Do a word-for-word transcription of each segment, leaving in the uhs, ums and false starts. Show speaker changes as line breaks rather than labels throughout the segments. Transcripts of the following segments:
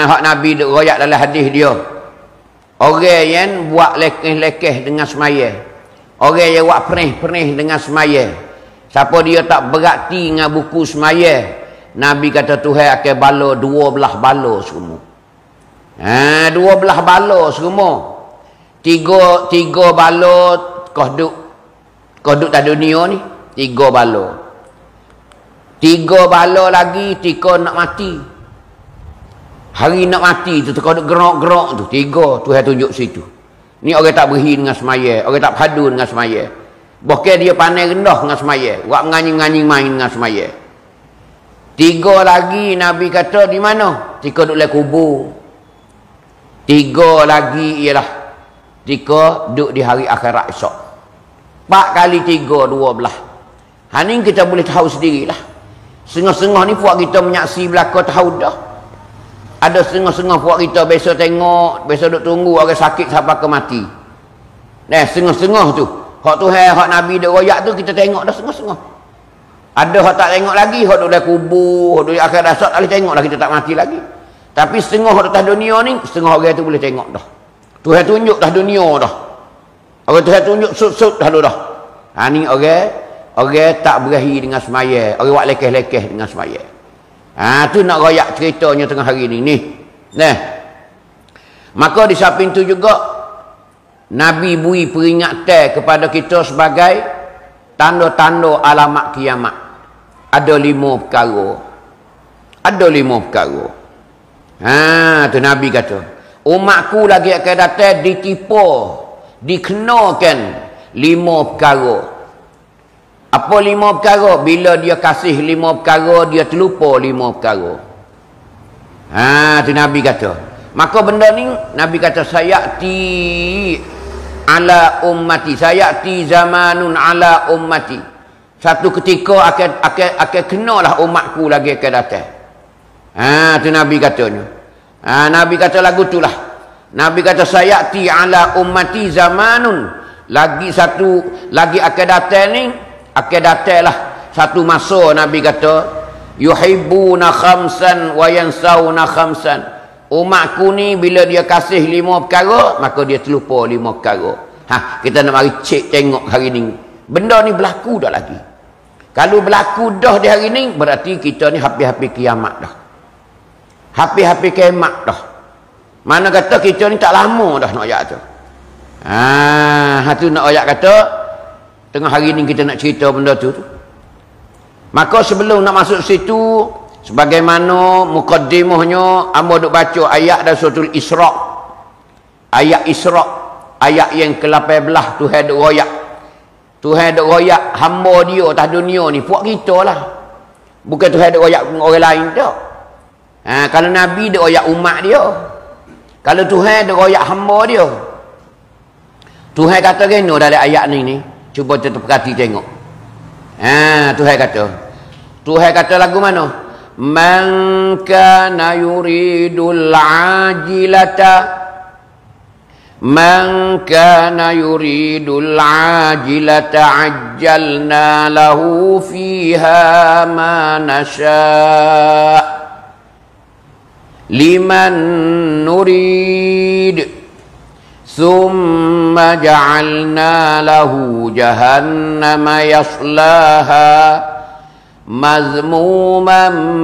hak Nabi duk royak dalam hadis dia. Orang yang buat lekeh-lekeh dengan semaya. Orang yang buat perih-perih dengan semaya. Siapa dia tak berarti dengan buku semaya, Nabi kata Tuhan akan bala dua belah bala semua. Ha, dua belah bala semua. Tiga tiga bala kau duk kau duk tak dunia ni, tiga bala. Tiga bala lagi tika nak mati. Hari nak mati tu kau duk gerak-gerak tu, tiga Tuhan tunjuk situ. Ni orang tak berhi dengan semaya, orang tak padu dengan semaya. Bahkan dia pandai rendah dengan semaya, buat nganying-nganying main dengan semaya. Tiga lagi Nabi kata di mana? Tika duduk dalam kubur. Tiga lagi ialah tika duduk di hari akhirat esok. Empat kali tiga, dua belah. Ini kita boleh tahu sendirilah. Setengah-setengah ni puak kita menyaksi belakang tahu dah. Ada setengah-setengah puak kita besok tengok, besok duk tunggu orang sakit sampai ke mati. Nah, setengah-setengah tu. Hak Tuhan, hak Nabi duk royak tu kita tengok dah setengah-setengah. Ada hak tak tengok lagi, hak duk dalam kubur, hak duk akhirat esok tak boleh tengok lah, kita tak mati lagi. Tapi setengah hak atas dunia ni, setengah orang tu boleh tengok dah. Tuhan tunjuk dah dunia dah. Orang Tuhan tunjuk sud-sud dah dah. Ha ni orang, orang tak berahi dengan semaya, orang buat lekeh-lekeh dengan semaya. Ha tu nak royak ceritanya tengah hari ni ni. Nah. Maka di samping tu juga Nabi beri peringatan kepada kita sebagai tanda-tanda alamat kiamat. Ada lima perkara. Ada lima perkara. Ha tu Nabi kata, umatku lagi akan datang ditipu, dikenakan lima perkara. Apa lima perkara? Bila dia kasih lima perkara, dia terlupa lima perkara. Ha, tu Nabi kata. Maka benda ni, Nabi kata, sayati ala ummati. Sayati zamanun ala ummati. Satu ketika akan akan akan kenalah umatku lagi akan datang. Ha, tu Nabi katanya. Ha, Nabi kata lagu tu lah. Nabi kata, sayati ala ummati zamanun. Lagi satu, lagi akan datang ni, akan datanglah satu masa Nabi kata yuhibbuna khamsan wa yansawna khamsan. Umatku ni bila dia kasih lima perkara, maka dia terlupa lima perkara. Ha, kita nak mari cek tengok hari ni. Benda ni berlaku dah lagi. Kalau berlaku dah di hari ni, berarti kita ni hampir-hampir kiamat dah. Hampir-hampir kiamat dah. Mana kata kita ni tak lama dah nak ayat tu. Ha, tu nak ayat kata tengah hari ni kita nak cerita benda tu, tu. Maka sebelum nak masuk situ, sebagaimana mukaddimahnya, amba duk baca ayat dari surah Isra. Ayat Isra, ayat yang ke lapan belas Tuhan duk royak. Tuhan duk royak hamba dia atas dunia ni, puak kita lah. Bukan Tuhan duk royak orang lain tak. Ha, kalau Nabi duk royak umat dia. Kalau Tuhan duk royak hamba dia. Tuhan kata kena dalam ayat ni ni. Cuba kita perhati tengok. Ha, Tuhan kata. Tuhan kata lagu mana? Man kana yuridul ajilata. Man kana yuridul ajilata ajjalna lahu fiha ma nasha' liman nurid. ثم جعلنا له جهنم يصلاها مذموما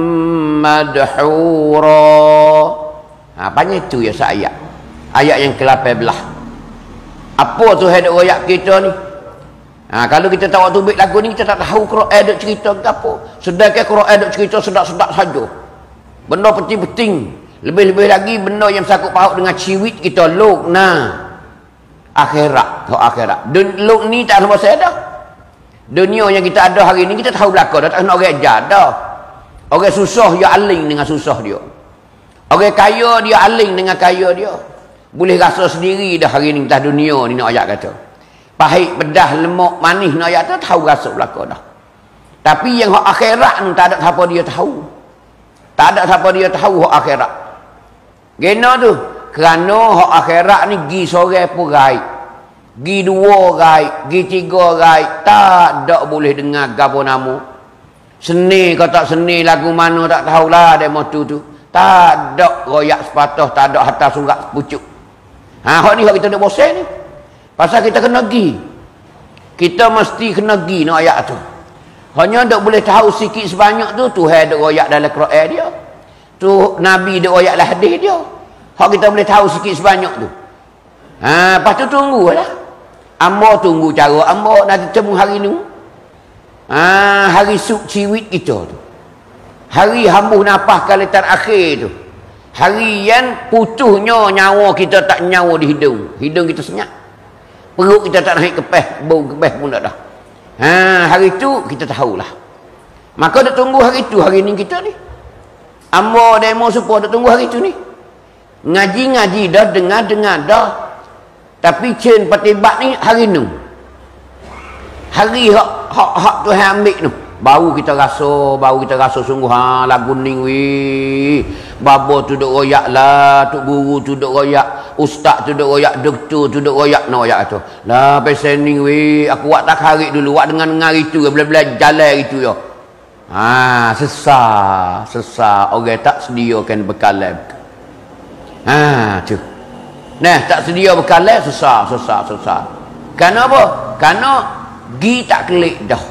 مدحورا. Ha, banyak itu ya ayat. Ayat yang ke lapan belas. Apa tu hendak royak kita ni? Ha, kalau kita tak waktu baik lagu ni, kita tak tahu Quran duk cerita ke apa. Sedangkan Quran duk cerita sedap-sedap saja. Benda penting-penting. Lebih-lebih lagi benda yang sakut paut dengan ciwit kita, luk nah akhirat, ke akhirat. Luk ni tak sama saya dah. Dunia yang kita ada hari ni kita tahu belaka dah, tak kena orang ajar dah. Orang susah dia aling dengan susah dia. Orang kaya dia aling dengan kaya dia. Boleh rasa sendiri dah hari ni atas dunia ni nak ayat kata. Pahit, pedas, lemak, manis nak ayat tu tahu rasa belaka dah. Tapi yang hak akhirat ni tak ada siapa dia tahu. Tak ada siapa dia tahu hak akhirat. Gena tu, kerana hak akhirat ni gi sore pun gaib. Gi dua gaib, gi tiga gaib, tak ada boleh dengar gapo nama. Seni kau tak seni lagu mana tak tahulah demo tu tu. Tak ada royak sepatah, tak ada hantar surat pucuk. Ha, hak ni hak kita nak bosan ni. Pasal kita kena pergi. Kita mesti kena pergi nak ayat tu. Hanya tak boleh tahu sikit sebanyak tu, Tuhan ada royak dalam Quran dia. Tu Nabi ada royak dalam hadis dia. Hak kita boleh tahu sikit sebanyak tu. Ha, lepas tu tunggulah. Amba tunggu cara amba nanti temu hari ni. Ha, hari suk ciwit kita tu. Hari hambuh nafas kali terakhir tu. Hari yang putuhnya nyawa kita tak nyawa di hidung. Hidung kita senyap. Perut kita tak naik kepeh, bau kepeh pun tak dah. Ha, hari tu kita tahulah. Maka dah tunggu hari tu, hari ni kita ni. Amba demo supaya dah tunggu hari tu ni. Ngaji-ngaji dah, dengar-dengar dah. Tapi cen patibat ni hari ni. Hari hak hak hak Tuhan ambil tu. Baru kita rasa, baru kita rasa sungguh ha lagu ni weh. Babo tu duk royak lah, tok guru tu duk royak, ustaz tu duk royak, doktor tu duk royak no royak tu. Lah pasal ni weh, aku buat tak harik dulu, buat dengan dengar itu, bela-bela jalan itu yo. Ha, sesat, sesat orang tak sediakan bekalan. Ha, tu. Nah, tak sedia bekalan susah, susah, susah. Kenapa apa? Karena gi tak kelik dah.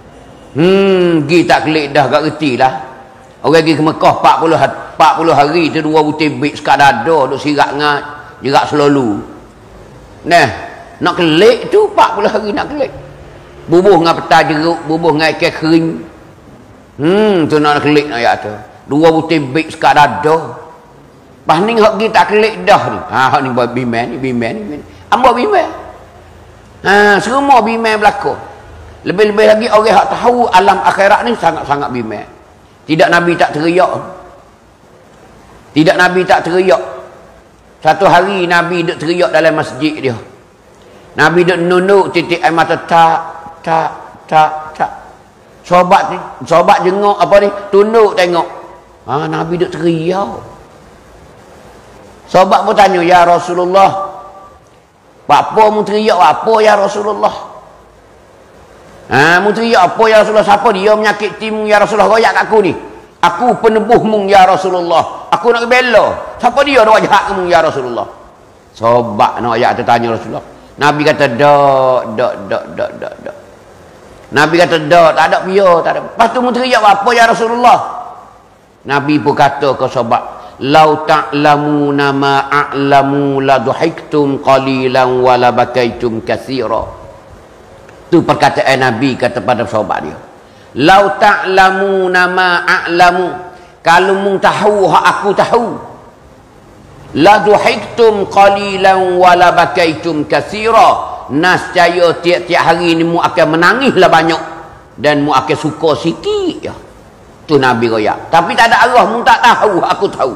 Hmm, gi tak kelik dah, gak reti lah. Orang pergi ke Mekah empat puluh hari tu dua butir bik sekadar dada duk sirat ngat, jerak selalu. Nah, nak kelik tu empat puluh hari nak kelik. Bubuh dengan peta jeruk, bubuh dengan ikan kering. Hmm, tu nak kelik nak ayat tu. Dua butir bik sekadar dada. Pas ni hak gi tak kelik dah ni. Ha, hak ni buat bimen ni, bimen ni. Amba bimen. Ha, semua bimen berlaku. Lebih-lebih lagi orang yang tahu alam akhirat ni sangat-sangat bimbang. Tidak Nabi tak teriak. Tidak Nabi tak teriak. Satu hari Nabi duk teriak dalam masjid dia. Nabi duk nunduk titik air mata tak, tak, tak, tak. Sobat ni, sobat jenguk apa ni, tunduk tengok. Ha, Nabi duk teriak. Sobat pun tanya, ya Rasulullah, apa mu teriak apa ya Rasulullah? Ha, mu teriak apa ya Rasulullah? Siapa dia menyakit timu ya Rasulullah? Royak kat aku ni. Aku penebuhmu ya Rasulullah. Aku nak bela. Siapa dia nak jahat kamu ya Rasulullah? Sobat nak ayat tanya Rasulullah. Nabi kata dak, dak, dak, dak, dak, dak. Nabi kata dak, tak ada biar, tak ada. Lepas tu mu teriak apa ya Rasulullah? Nabi pun kata ke sobat, "Lau ta'lamuna ma a'lamu la duhiktum qalilan wa la bakaitum katsira." Tu perkataan Nabi kata pada sahabat dia. Lau ta'lamuna ma a'lamu, kalau mung tahu hak aku tahu, la duhiktum qalilan wa la bakaitum katsira, nascaya tiap-tiap hari ni mu akan menangislah banyak dan mu akan suka sikit ya. Tu Nabi royak. Tapi tak ada arah, mu tak tahu aku tahu.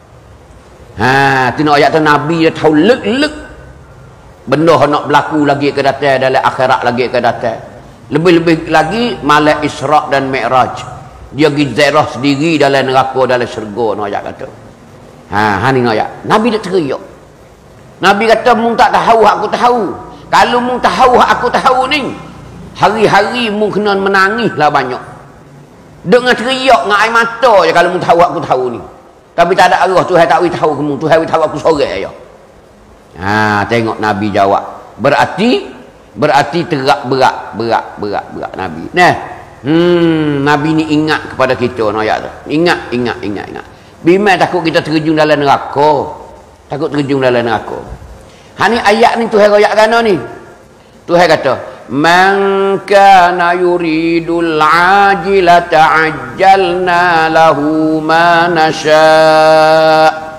Ha, tu nak ayat tu Nabi dia tahu lek-lek benda nak berlaku lagi ke datang dalam akhirat lagi ke datang. Lebih-lebih lagi malam Isra' dan Mi'raj. Dia pergi ziarah sendiri dalam neraka, dalam syurga nak ayat kata. Ha, ha ni nak ayat. Nabi dak teriak. Nabi kata mung tak tahu aku tahu. Kalau mung tahu aku tahu ni, hari-hari mung kena menangislah banyak. Dengan teriak dengan air mata je kalau mung tahu aku tahu ni. Tapi tak ada arah Tuhan tak tahu kamu, Tuhan tahu aku sorang aja. Ha, tengok Nabi jawab. Berarti berarti terak berat, berat, berat, berat Nabi. Nah, hmm, Nabi ni ingat kepada kita no ayat tu. Ingat, ingat, ingat, ingat. Bimbang takut kita terjun dalam neraka. Takut terjun dalam neraka. Ha ni ayat ni Tuhan royak kana ni. Tuhan kata, "Man kana yuridul ajilata ajjalna lahu ma nasha'."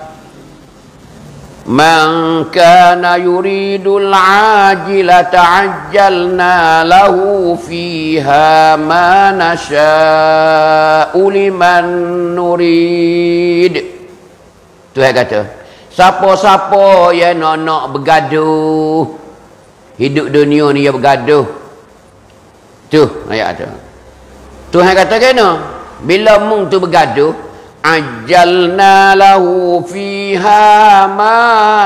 Man kana yuridul ajilata ajjalna lahu fiha ma nasha'u liman nurid. Tuhan kata, siapa-siapa yang nak-nak bergaduh hidup dunia ni yang bergaduh. Tu ayat tu. Tuhan kata kena bila mung tu bergaduh, ajjalna lahu fiha ma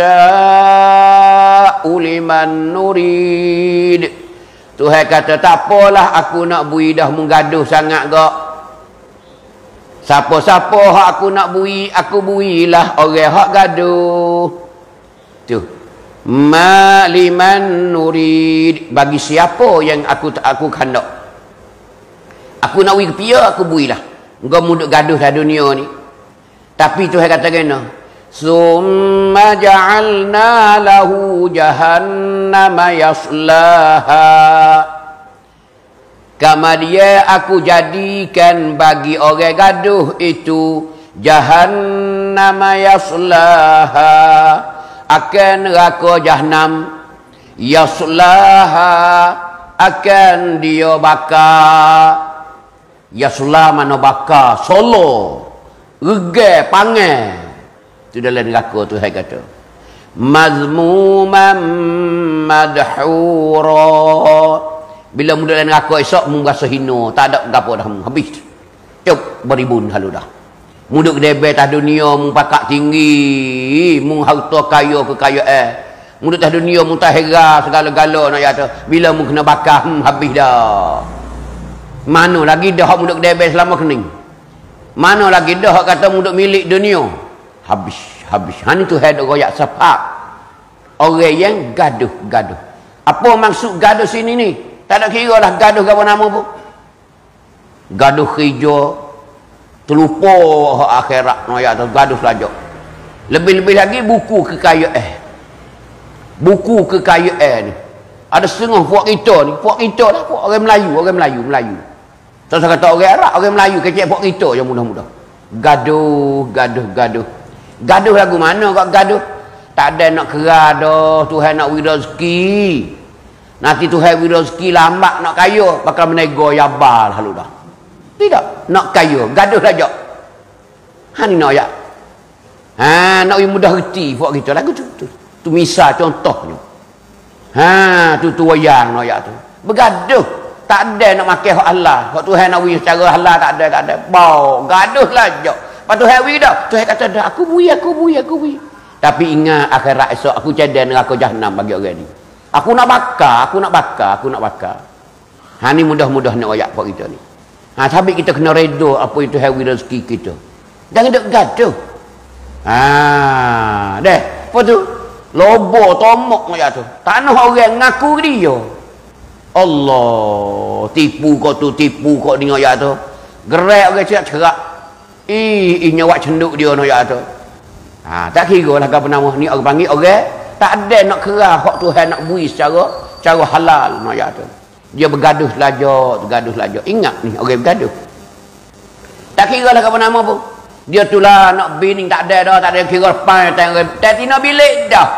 nasha'u liman nurid. Tuhan kata tak apalah aku nak bui dah menggaduh sangat gak. Siapa-siapa hak aku nak bui, aku builah. Orang hak gaduh. Tu. Ma liman nurid. Bagi siapa yang aku aku khandak. Aku nak bui kepia, aku builah. Engkau muduk gaduh dah dunia ni. Tapi Tuhan kata kena. Summa ja'alna lahu jahannama yaslaha. Kemudian aku jadikan bagi orang gaduh itu jahannama yaslaha, akan neraka jahannam, yaslaha akan dia bakar. Yaslah mana bakar, solo, regai, pangai. Itu dalam neraka tu saya kata. Mazmuman madhura. Bila muda dalam neraka esok, mu rasa hina. Tak ada apa dah, mu habis. Cuk, beribun halu dah. Muda kedebel atas dunia, mu pakak tinggi. Mu harta kaya kekayaan. Muda atas dunia, mu tak hera segala-gala nak kata. Bila mu kena bakar, hmm, habis dah. Mana lagi dah muda kedebel selama kening? Mana lagi dah kata muda milik dunia? Habis, habis. Han itu ada royak sepak. Orang yang gaduh-gaduh. Apa maksud gaduh sini ni? Tak ada kira lah gaduh ke apa nama pun. Gaduh hijau. Terlupa akhirat. Gaduh selajak. Lebih-lebih lagi buku kekayaan. Buku kekayaan ni. Ada setengah puak kita ni. Puak kita lah. Puak orang Melayu. Orang Melayu. Melayu. So, saya kata orang Arab. Orang Melayu. Kecil puak kita je mudah-mudah. Gaduh. Gaduh. Gaduh. Gaduh lagu mana kau gaduh? Tak ada nak kera dah. Tuhan nak beri rezeki. Nanti Tuhan beri rezeki lambat nak kaya. Bakal menego yabal halu dah. Tidak. Nak kaya. Gaduh saja. Ha ni nak ayat. Ha nak beri mudah reti buat kita. Lagu tu. Tu, tu misal contohnya. Ha tu tu wayang nak ayat tu. Bergaduh. Tak ada nak makan hak Allah. Hak Tuhan nak beri secara halal tak ada. Tak ada. Bau. Gaduh saja. Lepas Tuhan beri dah. Tuhan kata dah. Aku beri, aku beri, aku beri. Tapi ingat akhirat esok aku cadang neraka jahanam bagi orang ni. Aku nak bakar, aku nak bakar, aku nak bakar. Ha ni mudah-mudah nak ayat buat kita ni. Ha tapi kita kena redha apa itu hawi rezeki kita. Jangan duk gaduh. Ha deh, apa tu? Lobo tomok ayat tu. Tak nak orang ngaku dia. Allah, tipu kau tu, tipu kau ni ayat tu. Gerak orang cerak-cerak. Ih, ih nyawak cenduk dia ayat tu. Ha tak kira lah apa nama ni orang panggil orang tak ada nak kerah hak Tuhan nak beri secara secara halal nak ayat tu. Dia bergaduh selajak, bergaduh selajak. Ingat ni orang bergaduh. Tak kira lah apa nama pun. Dia tu lah nak bining tak ada dah, tak ada kira pai tak tak tina bilik dah.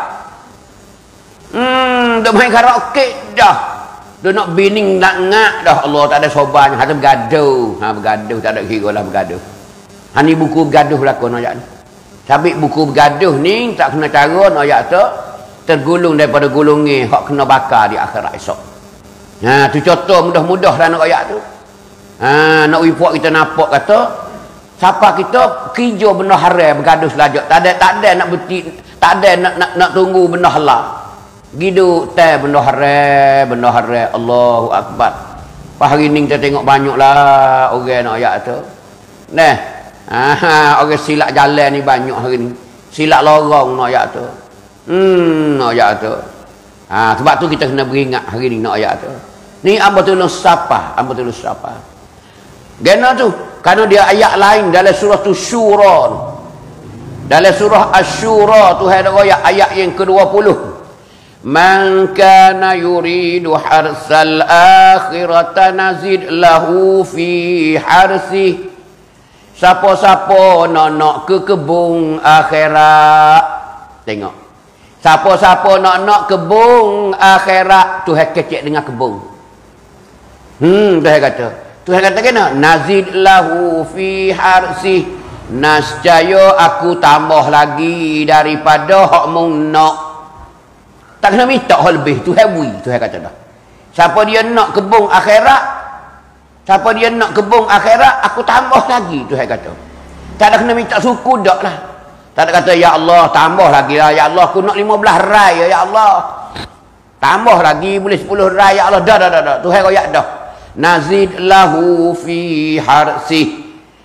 Hmm, dah main karaoke dah. Dia nak bining nak ngak dah. Allah tak ada sobannya, hati bergaduh. Ha bergaduh tak ada kira lah bergaduh. Ha ni buku bergaduh berlakon ayat ni. Tapi buku bergaduh ni tak kena cara nak ayat tu. Tergulung daripada gulungi hak kena bakar di akhirat esok. Ha tu contoh mudah-mudah lah nak ayat tu. Ha nak puak kita nampak kata siapa kita kerja benda haram bergaduh selajak. Tak ada tak ada nak beti, tak ada nak nak, nak tunggu benda halal. Gidu teh benda haram, benda haram. Allahu akbar. Pas hari ni kita tengok banyaklah orang nak ayat tu. Nah, ha orang silap jalan ni banyak hari ni. Silap lorong nak ayat tu. Hmm, nak ayat tu. Ha, sebab tu kita kena beringat hari ni nak ayat tu. Ni apa tolong siapa? Apa tolong siapa? Gana tu, kerana dia ayat lain dalam surah tu Syura. Dalam surah Asy-Syura tu ada ayat ayat yang ke dua puluh. Man kana yuridu harsal akhirata nazid lahu fi harsi. Siapa-siapa nak nak ke kebun akhirat. Tengok. Siapa-siapa nak nak kebun akhirat, Tuhan kecek dengan kebun. Hmm, Tuhan kata. Tuhan kata kena nazid lahu fi harsi. Nascaya aku tambah lagi daripada hak mung nak. Tak kena minta hak lebih. Tuhan beri. Tuhan kata dah. Siapa dia nak kebun akhirat, siapa dia nak kebun akhirat, aku tambah lagi. Tuhan kata. Tak ada kena minta suku dak lah. Tak ada kata, ya Allah, tambah lagi lah. Ya Allah, aku nak lima belas rai. Ya Allah. Tambah lagi, boleh sepuluh rai. Ya Allah, dah, dah, dah. dah. Tuhan royak dah. Nazid lahu fi harsi.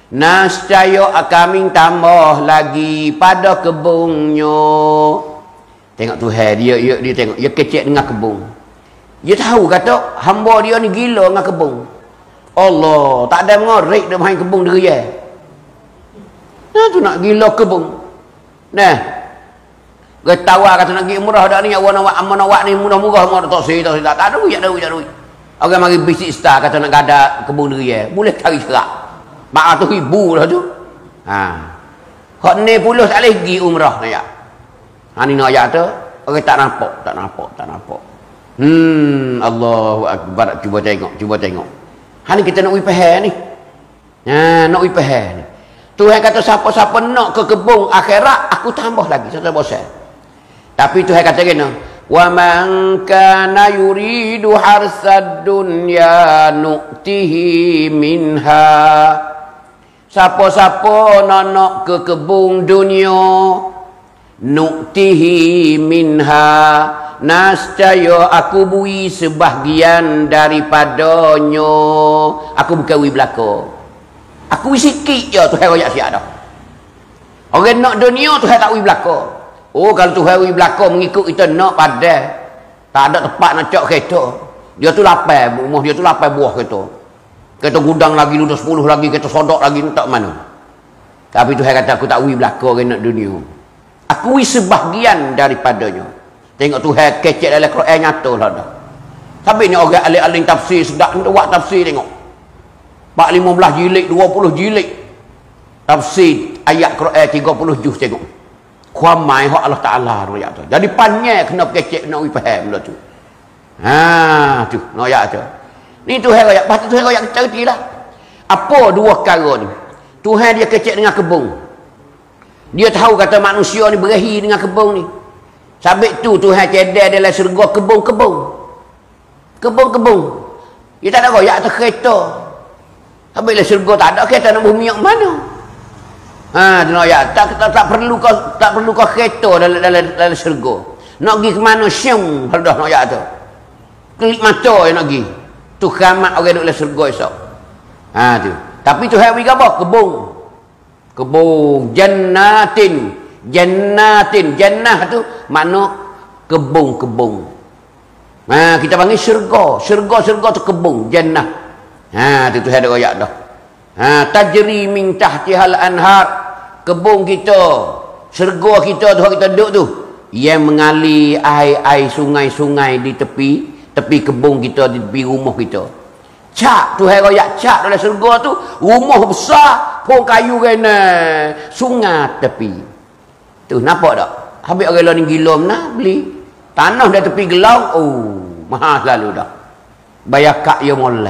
Nascaya kami tambah lagi pada kebunnya. Tengok Tuhan dia, dia, dia tengok, dia kecek dengan kebun. Dia tahu kata, hamba dia ni gila dengan kebun. Allah, tak ada mengorik dia main kebun dia. Nah, tu nak gila kebun. Nah, dia tawar kata nak pergi umrah dah ni, awak nak aman awak ni murah-murah, mau tak sih, tak sih, tak ada duit, tak ada duit, tak ada duit. Orang mari bisik star kata nak gada kebun dia, boleh cari serak. Mak ratus ribu lah tu. Ha. Hak ni puluh tak boleh pergi umrah nak ya. Ha ni nak ayat tu, orang tak nampak, tak nampak, tak nampak. Hmm, Allahu akbar, cuba tengok, cuba tengok. Ha ni kita nak wi faham ni. Ha, nak wi faham ni. Tuhan kata siapa-siapa nak ke kebun akhirat, aku tambah lagi satu bosan. Tapi Tuhan kata kena, wa man kana yuridu harsad dunya nu'tihi minha. Siapa-siapa nak nak ke kebun dunia, nu'tihi minha, nascaya aku bui sebahagian daripadanya. Aku bukan bui belaka, aku bui sikit je. Tuhan royak siap dah. Orang nak dunia Tuhan tak bui belaka. Oh, kalau Tuhan bui belaka mengikut kita nak padah, tak ada tempat nak cak kereta. Dia tu lapar, rumah dia tu lapar buah kereta. Kereta gudang lagi, ludah sepuluh lagi, kereta sodok lagi, tak mana. Tapi Tuhan kata aku tak bui belaka orang nak dunia. Aku bui sebahagian daripadanya. Tengok Tuhan kecek dalam Quran nyata lah dah. Tapi ni orang alim-alim tafsir sedap ni buat tafsir tengok. empat lima belas jilid, dua puluh jilid. Tafsir ayat Quran tiga puluh juz tengok. Kuamai hak Allah Taala ayat tu. Jadi panjang kena kecek nak we faham lah tu. Ha tu nak ayat tu. Ni Tuhan ayat, pasti Tuhan ayat ceritalah. Apa dua perkara ni? Tuhan dia kecek dengan kebun. Dia tahu kata manusia ni berahi dengan kebun ni. Sabit tu Tuhan cedek dalam syurga kebun-kebun. Kebun-kebun. Dia tak ada royak atas kereta. Sabit dalam syurga tak ada kereta nak bumi yang mana? Ha, dia ya, tak, tak tak perlu kau tak perlu kau kereta dalam dalam dalam syurga. Nak pergi ke mana syam dah nak ya tu. Kelip mata yang nak pergi. Tu kiamat orang duduk dalam syurga esok. Ha tu. Tapi Tuhan bagi apa? Kebun. Kebun jannatin. Jannatin, jannah tu makna kebun-kebun. Ha, kita panggil syurga. Syurga-syurga tu kebun, jannah. Ha, tu Tuhan ada royak dah. Ha, tajri min tahtihal anhar. Kebun kita, syurga kita tu kita duduk tu, yang mengalir air-air sungai-sungai di tepi, tepi kebun kita, di tepi rumah kita. Cak, Tuhan royak cak dalam syurga tu, rumah besar, pun kayu kena, sungai tepi. Tu nampak tak? Habis orang lain gila mana beli tanah dari tepi gelau, oh mahal lalu dah. Bayar kak dia molek.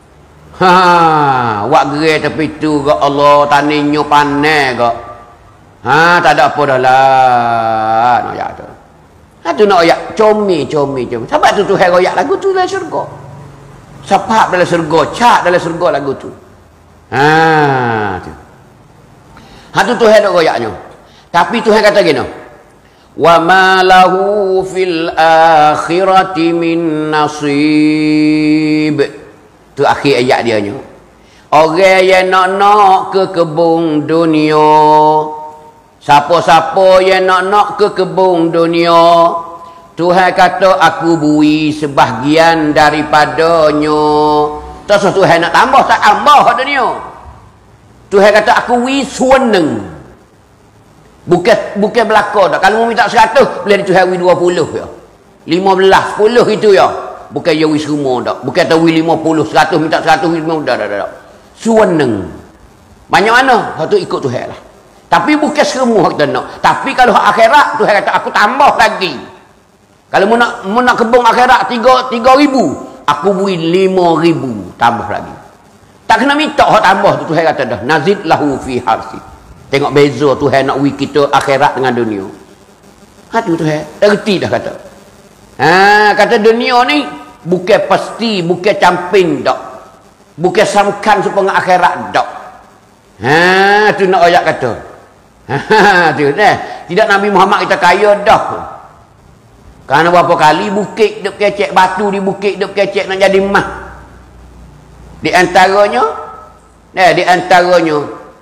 Ha, wak gerai tepi tu ke Allah taninyo panen ke. Ha, tak ada apa dah lah. Nak ayat tu. Ha tu nak ayat comi comi comi. Sebab tu Tuhan royak lagu tu dalam syurga. Sapap dalam syurga, cak dalam syurga lagu tu. Ha tu. Ha tu Tuhan nak royaknya. Tapi Tuhan kata gini, wa ma lahu fil akhirati min nasib. Tu akhir ayat dia nya. Orang yang nak nak ke kebun dunia, siapa-siapa yang nak nak ke kebun dunia, Tuhan kata aku bui sebahagian daripadanya. Tak Tuhan nak tambah tak tambah kat dunia. Tuhan kata aku bui suweneng. Bukan bukan belaka dak. Kalau minta seratus, boleh Tuhan bui dua puluh ya. lima belas, sepuluh itu ya. Bukan ya wis semua dak. Bukan tahu lima puluh, seratus minta seratus lima dah dah dah. Suweneng. Banyak mana? Hak tu ikut Tuhan lah. Tapi bukan semua kita nak. Tapi kalau hak akhirat Tuhan kata aku tambah lagi. Kalau mau nak mau nak kebun akhirat tiga tiga ribu, aku beri lima ribu tambah lagi. Tak kena minta hak tambah tu Tuhan kata dah. Nazid lahu fi harsi. Tengok beza Tuhan nak beri kita akhirat dengan dunia. Ha tu Tuhan. Dah reti dah kata. Ha, kata dunia ni bukan pasti, bukan camping dak. Bukan samkan supaya akhirat dak. Ha, tu nak ayat kata. Ha, tu dah. Tidak Nabi Muhammad kita kaya dah. Karena berapa kali bukit duk kecek, batu di bukit duk kecek nak jadi emas. Di antaranya, eh di antaranya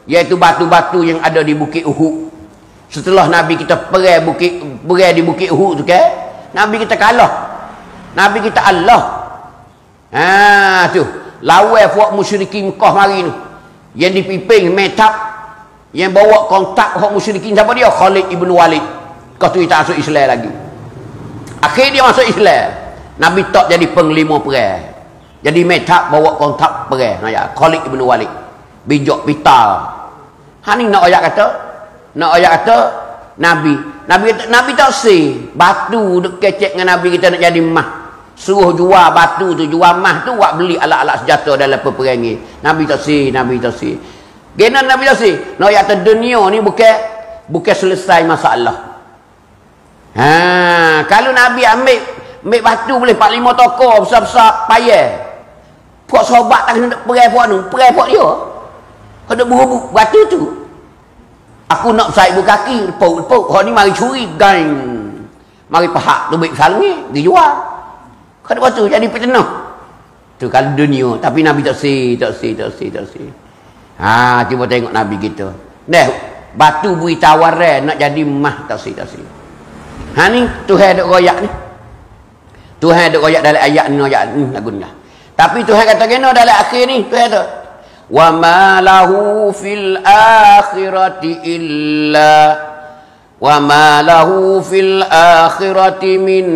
iaitu batu-batu yang ada di Bukit Uhud. Setelah Nabi kita perang bukit perang di Bukit Uhud tu kan, Nabi kita kalah. Nabi kita Allah. Ha tu, lawan puak musyrikin Mekah mari tu. Yang dipimpin Metab, yang bawa kontak hak musyrikin siapa dia? Khalid ibn Walid. Kau tu tak masuk Islam lagi. Akhir dia masuk Islam. Nabi tak jadi penglima perang. Jadi Metab bawa kontak perang. Ya, Khalid ibn Walid. Bijak pita. Ha ni nak ayat kata, nak ayat kata Nabi, Nabi Nabi tak si batu duk kecek dengan Nabi kita nak jadi mah. Suruh jual batu tu, jual mah tu buat beli alat-alat senjata dalam peperangan. Nabi tak si, Nabi tak si. Gena Nabi tak si. Nak ayat kata dunia ni bukan bukan selesai masalah. Ha, kalau Nabi ambil ambil batu boleh empat lima toko besar-besar payah. Puak sobat tak kena perang puak tu, perang puak dia. Ada buah batu tu. Aku nak besar ibu kaki, lepuk-lepuk. Hak ni mari curi, gang. Mari pahak tu baik saling ni, dijual. Kau ada batu, jadi petenah. Tu kalau dunia. Tapi Nabi tak si, tak si, tak si, tak si. Ha, cuba tengok Nabi kita. Dah, batu bui tawaran nak jadi mah, tak si, tak si. Ha ni, Tuhan duk royak ni. Tuhan duk royak dalam ayat ni, ayat ni, lagu ni. Tapi Tuhan kata kena dalam akhir ni, Tuhan kata, wa ma lahu fil akhirati illa wa ma lahu fil akhirati min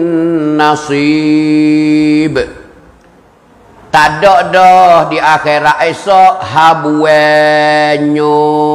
nasib. Tak ada dah di akhirat esok habuannya.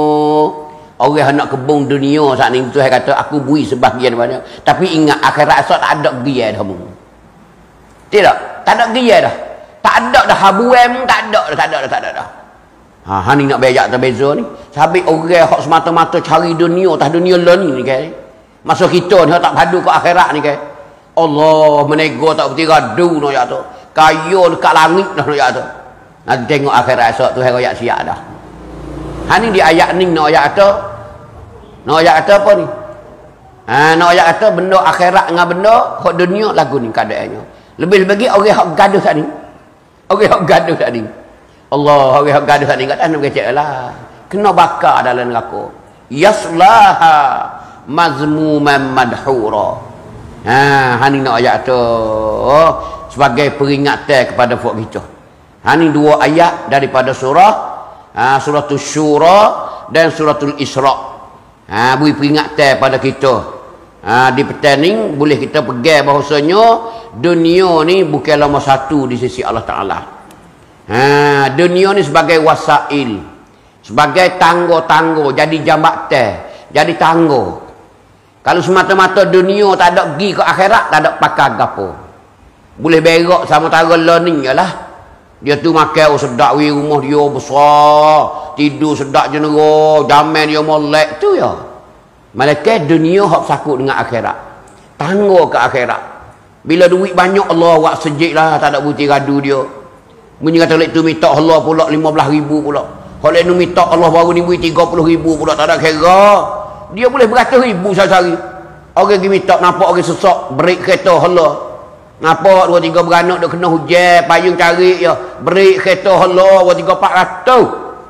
Orang nak kebun dunia saat ni Tuhan kata aku bui sebahagian daripada. Tapi ingat akhirat esok tak ada gia dah kamu. Tidak, tak ada gia dah. Tak ada dah habuan, tak ada dah, tak ada dah, tak ada dah. Ha, ha ni nak berak terbeza ni. Sabit orang hak semata-mata cari dunia, tah dunia lah ni kan. Masa kita ni tak padu ke akhirat ni kan. Allah menego tak berhenti radu nak ayat tu. Kaya dekat langit dah nak ayat tu. Nanti tengok akhirat esok tu hari ayat siap dah. Ha ni di ayat ni nak ayat tu. Nak ayat kata apa ni? Ha nak ayat kata benda akhirat dengan benda hak dunia lagu ni keadaannya. Lebih-lebih orang hak gaduh tadi. Orang hak gaduh tadi. Allah, orang hak gaduh tadi kat tanah kecek lah. Kena bakar dalam neraka. Yaslaha mazmuman madhura. Ha, ha ni nak ayat tu oh, sebagai peringatan kepada puak kita. Ha ni dua ayat daripada surah ha, suratul Syura dan suratul Isra. Ha beri peringatan pada kita. Ha di petang ni boleh kita pegang bahawasanya dunia ni bukanlah nombor satu di sisi Allah Taala. Ha, dunia ni sebagai wasail, sebagai tanggo-tanggo, jadi jambatan, jadi tanggo. Kalau semata-mata dunia tak ada pergi ke akhirat, tak ada pakai gapo. Boleh berak sama tara learning jelah. Dia tu makan oh, sedap wi rumah dia besar, tidur sedap jenera, jaman dia molek tu ya. Malaikat dunia hak sakut dengan akhirat. Tanggo ke akhirat. Bila duit banyak Allah buat sejiklah, tak ada buti radu dia. Bunyi kata lek tu minta Allah pula lima belas ribu pula. Hak lek nu minta Allah baru ni bui tiga puluh ribu pula, tak ada kira. Dia boleh beratus ribu sehari. Orang pergi minta nampak orang sesak break kereta Allah. Nampak dua tiga beranak dah kena hujan, payung cari ya. Break kereta Allah dua tiga empat ratus.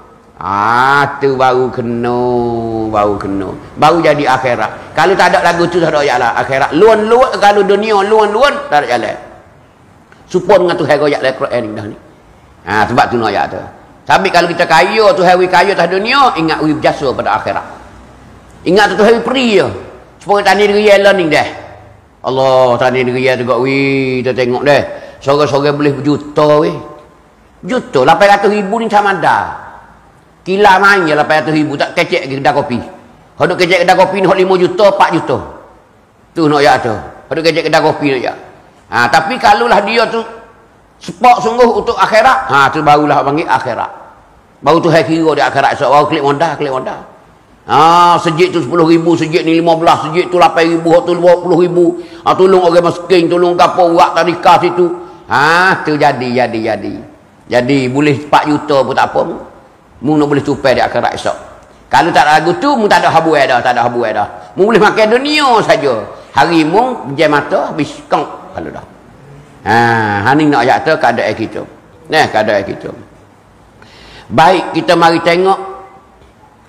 Ah tu baru kena, baru kena. Baru jadi akhirat. Kalau tak ada lagu tu tak ada ayatlah akhirat. Luan-luan kalau dunia luan-luan tak ada jalan. Supaya dengan Tuhan ayat dalam Quran ni dah ni. Ha, sebab tu nak ayat tu. Tapi kalau kita kaya, Tuhan wi kaya atas dunia, ingat wi berjasa pada akhirat. Ingat tu Tuhan wi peri je. Supaya tani diri lah ni dah. Allah, tani diri tu kat wi, kita tengok dah. Sore-sore boleh berjuta wi. Berjuta, lapan ratus ribu ni sama dah. Kila main je lapan ratus ribu, tak kecek kedai kopi. Kalau duk kecek kedai kopi ni lima juta, empat juta. Tu nak ayat tu. Kalau duk kecek kedai kopi ni ayat. Ha, tapi kalaulah dia tu sepak sungguh untuk akhirat, ha tu barulah panggil akhirat. Baru tu hai kira di akhirat esok, baru klik mondah, klik mondah. Ha sejik tu sepuluh ribu, sejik ni lima belas, sejik tu lapan ribu, tu dua puluh ribu. Ha tolong orang miskin, tolong gapo buat tadika situ. Ha tu jadi jadi jadi. Jadi boleh empat juta pun tak apa. Mu nak boleh tupai di akhirat esok. Kalau tak ada lagu tu, mu tak ada habuai dah, tak ada habuai dah. Mu boleh makan dunia saja. Hari mu jam mata habis kong kalau dah. Ha, hani nak ayat tu keadaan kita. Nah, keadaan kita. Baik kita mari tengok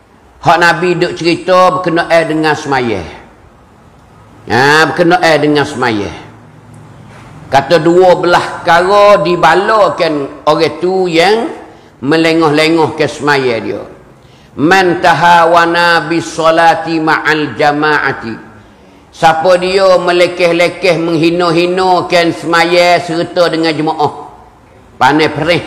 Hak Nabi duk cerita berkenaan dengan semaya. Ha, berkenaan dengan semaya. Kata dua belah perkara dibalakan orang tu yang melengah-lengah ke semaya dia. Man tahawana bis salati ma'al jama'ati. Siapa dia melekeh-lekeh menghina-hinakan semaya serta dengan jemaah. Pandai perih.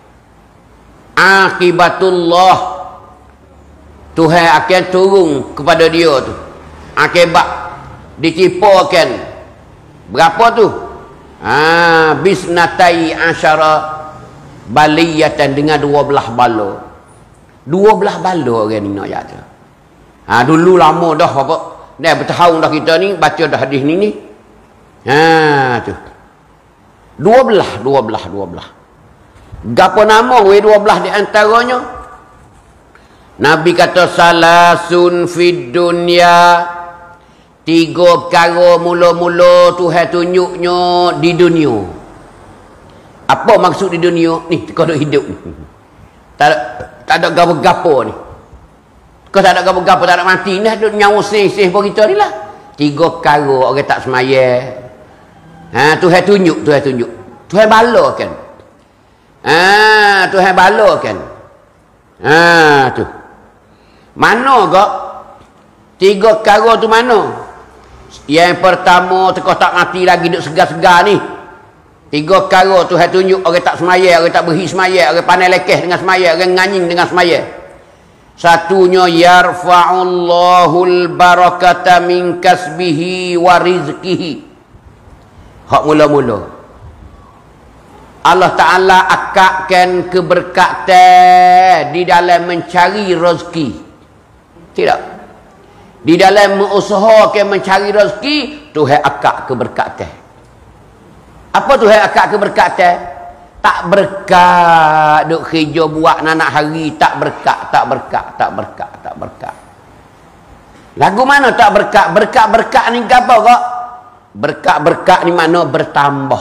Akibatullah. Tuhan akan turun kepada dia tu. Akibat dicipakan. Berapa tu? Ah, bisnatai asyara baliyatan dengan dua belah bala. Dua belah bala orang ni nak ayat tu. Ha, dulu lama dah apa? Dah bertahun dah kita ni baca dah hadis ni ni. Ha tu. Dua belah, dua belah, dua belah. Gapo nama we dua belah di antaranya? Nabi kata salasun fid dunya. Tiga perkara mula-mula Tuhan tunjuknya di dunia. Apa maksud di dunia? Ni kau duk hidup ni. Tak tak ada gapo-gapo ni. Kau tak ada gapo-gapo, tak ada mati. Dah duk nyawa sih-sih pun kita ni lah. Tiga perkara orang tak semaya. Ha, Tuhan tunjuk, Tuhan tunjuk. Tuhan balakan. Ha, Tuhan balakan. Ha, tu. Mana kok? Tiga perkara tu mana? Yang pertama, tekau tak mati lagi duk segar-segar ni. Tiga perkara Tuhan tunjuk orang tak semaya, orang tak berhi semaya, orang pandai lekeh dengan semaya, orang nganying dengan semaya. Satunya yarfa'ullahul barakata min kasbihi wa rizqihi. Hak mula-mula. Allah Ta'ala akakkan keberkatan di dalam mencari rezeki. Tidak. Di dalam mengusahakan mencari rezeki, Tuhan akak keberkatan. Apa Tuhan akak keberkatan? Tak berkat duk kerja buat nanak hari, tak berkat, tak berkat, tak berkat, tak berkat. Lagu mana tak berkat? Berkat-berkat ni apa kok? Berkat-berkat ni mana bertambah.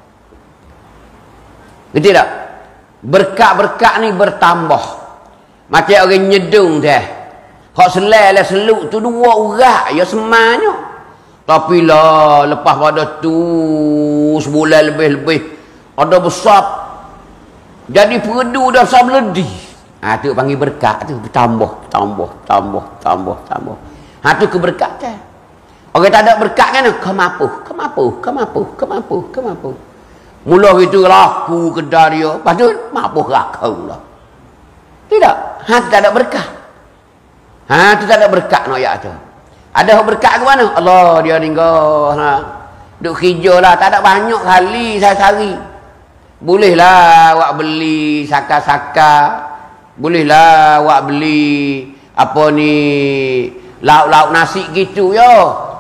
Ngerti tak? Berkat-berkat ni bertambah. Macam orang nyedung dah. Hak selai lah seluk tu dua orang ya semuanya. Tapi lah lepas pada tu sebulan lebih-lebih ada besar. Jadi perdu dah besar meledi. Ha tu panggil berkat tu bertambah, tambah, tambah, tambah, tambah. Ha tu keberkatan. Orang tak ada berkat kan kau mampu, kau mampu, kau mampu, kau mampu, kau mampu. Mula gitu laku kedar dia, lepas tu mampu rakau lah. Tidak, ha tak ada berkat. Ha tu tak ada berkat nak ayat tu. Ada berkat ke mana? Allah dia tinggal ha. Duk kerja lah, tak ada banyak kali saya cari. Bolehlah awak beli saka-saka. Bolehlah awak beli apa ni lauk-lauk nasi gitu yo.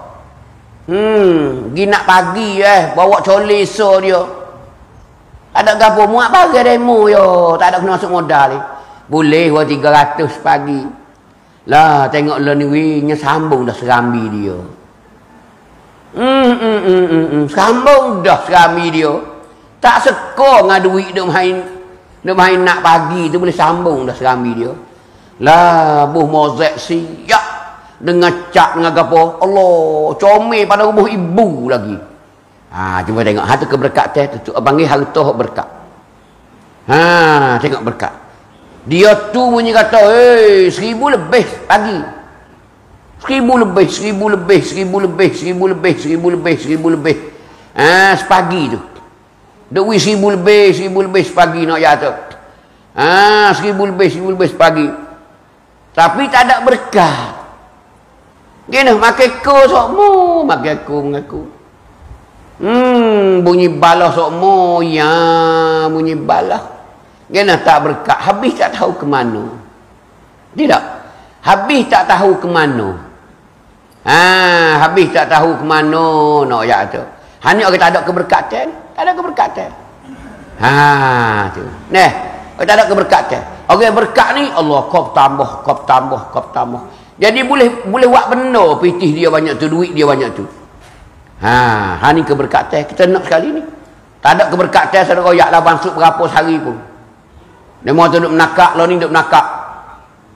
Hmm, pergi nak pagi eh bawa colek so dia. Tak ada gapo muat bagi demo yo, tak ada kena masuk modal ni. Boleh buat tiga ratus pagi. Lah tengok lah ni nya sambung dah serambi dia. Hmm hmm hmm hmm, hmm. Sambung dah serambi dia. Tak seka ngah duit duk main duk main nak pagi tu boleh sambung dah serambi dia. Lah buh mozek siap dengan cap dengan gapo. Allah, comel pada rumah ibu lagi. Ha cuba tengok ha tu keberkatan tu panggil harta berkat. Ha tengok berkat. Dia tu punya kata, eh, seribu lebih pagi. Seribu lebih, seribu lebih, seribu lebih, seribu lebih, seribu lebih, seribu lebih. Ah, sepagi tu. Duit seribu lebih, seribu lebih sepagi nak jatuh. Ah, seribu lebih, seribu lebih sepagi. Tapi tak ada berkat. Gini, makan ko sokmu, makan ko mengaku. Hmm, bunyi balah sokmu, ya, bunyi balah. Kena tak berkat. Habis tak tahu ke mana. Tidak. Habis tak tahu ke mana. Ha, habis tak tahu ke mana nak ayat tu. Hanya orang tak ada keberkatan, tak ada keberkatan. Ha tu. Nah, orang tak ada keberkatan. Orang berkat ni Allah kau tambah, kau tambah, kau tambah. Jadi boleh boleh buat benda pitih dia banyak tu, duit dia banyak tu. Ha, ha ni keberkatan. Kita nak sekali ni. Tak ada keberkatan sedekah royak lah bansuk berapa sehari pun. Dia mahu tu duk menakak, lo ni duk menakak.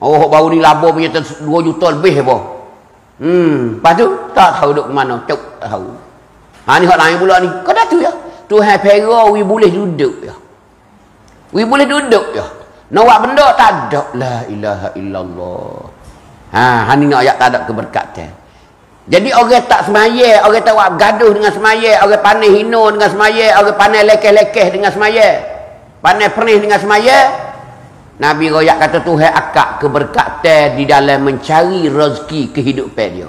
Oh, baru ni laba punya dua juta lebih apa. Hmm, lepas tu tak tahu duk ke mana, cuk tak tahu. Ha ni hak lain pula ni. Kau dah tu ya. Tuhan pera we boleh duduk ya. We boleh duduk ya. Nak buat benda tak ada. La ilaha illallah. Ha, ha ni nak ayat tak ada keberkatan. Jadi orang tak semaya, orang tak buat gaduh dengan semaya, orang pandai hina dengan semaya, orang pandai lekeh-lekeh dengan semaya, pandai pernih dengan semaya. Nabi royak kata Tuhan akak keberkatan di dalam mencari rezeki kehidupan dia.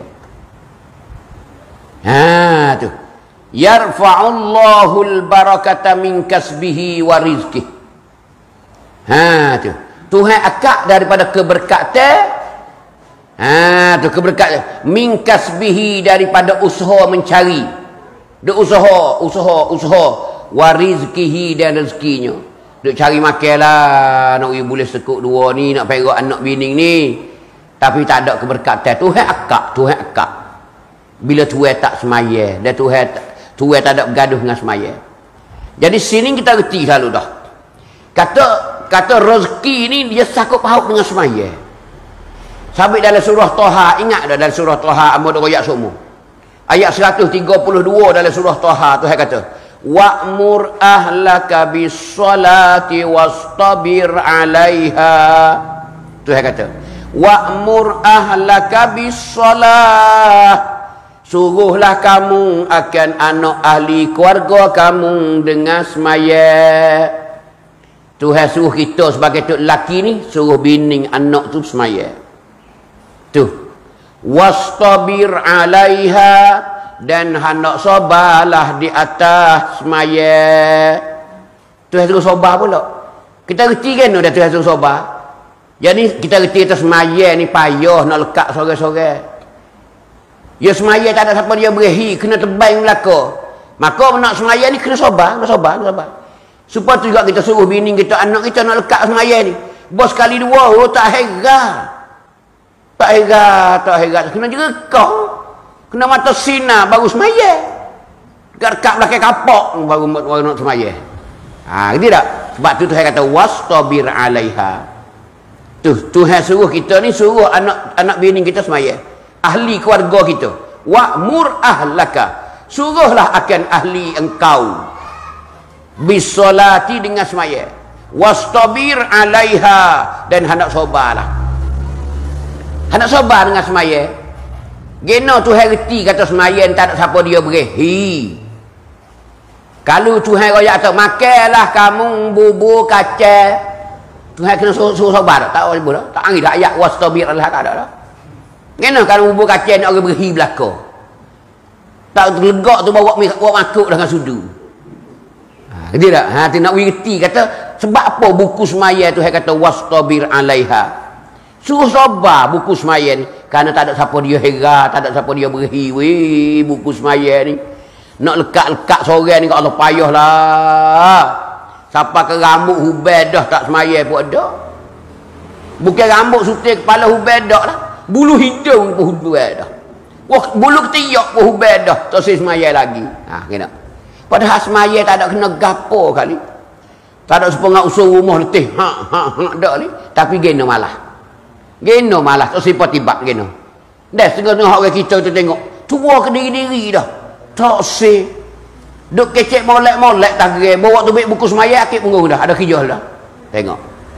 Ha tu. Yarfa'ullahu al-barakata min kasbihi wa rizqihi. Ha tu. Tuhan akak daripada keberkatan. Ha tu keberkatan min kasbihi daripada usaha mencari. Dia usaha, usaha, usaha wa rizqihi dan rezekinya. Duk cari makan lah. Nak boleh sekut dua ni. Nak perak anak bini ni. Tapi tak ada keberkatan. Tuhan akak. Tuhan akak. Bila Tuhan tak semaya. Dan Tuhan, Tuhan tak ada bergaduh dengan semaya. Jadi sini kita reti selalu dah. Kata kata rezeki ni dia sakut paut dengan semaya. Sampai dalam surah Taha. Ingat dah dalam surah Taha. Amba duk royak semua. Ayat seratus tiga puluh dua dalam surah Taha. Tuhan kata. Wa'mur ahlaka bis-salati wastabir 'alaiha. Tuhan kata, wa'mur ahlaka bis-salah. Suruhlah kamu akan anak ahli keluarga kamu dengan semaya. Tuhan suruh kita sebagai tok lelaki ni suruh bini anak tu semaya. Tu. Wastabir 'alaiha. Dan hendak sabarlah di atas semaya. Tuhan suruh sabar pula. Kita reti kan dah Tuhan suruh sabar. Jadi kita reti atas semaya ni payah nak lekat sore-sore. Ya semaya tak ada siapa dia berehi, kena tebang belaka. Maka nak semaya ni kena sabar, kena sabar, kena sabar. Supaya tu juga kita suruh bini kita, anak kita nak lekat semaya ni. Bos kali dua, oh tak heran. Tak heran, tak heran. Kena juga kau. Kena mata sinar baru semaya. Dekat belakang kapak baru, baru nak semaya. Ha, gitu tak? Sebab tu Tuhan kata wastabir 'alaiha. Tu Tuhan suruh kita ni suruh anak anak bini kita semaya. Ahli keluarga kita. Wa'mur ahlaka. Suruhlah akan ahli engkau. Bisolati dengan semaya. Wastabir 'alaiha. Dan hendak sabarlah. Hendak sabar dengan semaya. Gena Tuhan reti kata semayan tak ada siapa dia berehi. Kalau Tuhan royak kata makanlah kamu bubur kacang. Tuhan kena suruh, suruh sabar tak? Tak boleh tak angin dah ayat wastabir Allah tak ada dah. Gena kalau bubur kacang nak orang berehi belaka. Tak terlegak tu bawa bawa makuk dengan sudu. Ha, gitu tak? Ha, nak reti kata sebab apa buku semaya Tuhan kata wastabir 'alaiha. Suruh sabar buku semaya ni. Kerana tak ada siapa dia hera, tak ada siapa dia berehi. Weh, buku semaya ni. Nak lekat-lekat sore ni kat Allah payah lah. Siapa ke rambut hubedah tak semaya pun ada. Bukan rambut sutir kepala hubedah lah. Bulu hidung pun hubedah. Wah, bulu ketiak pun hubedah. Tak saya semaya lagi. Ha, kena. Padahal semaya tak ada kena gapo kali. Tak ada sepengah usul rumah letih. Ha, ha, ha, tak ni. Tapi gena malah. Geno malah tak sifat tibak geno. Dah setengah-setengah orang kita tu tengok tua ke diri-diri dah. Tak se. Duk kecek molek-molek tak kira. Bawa tu baik buku semaya akik punggung dah. Ada kijah dah. Tengok.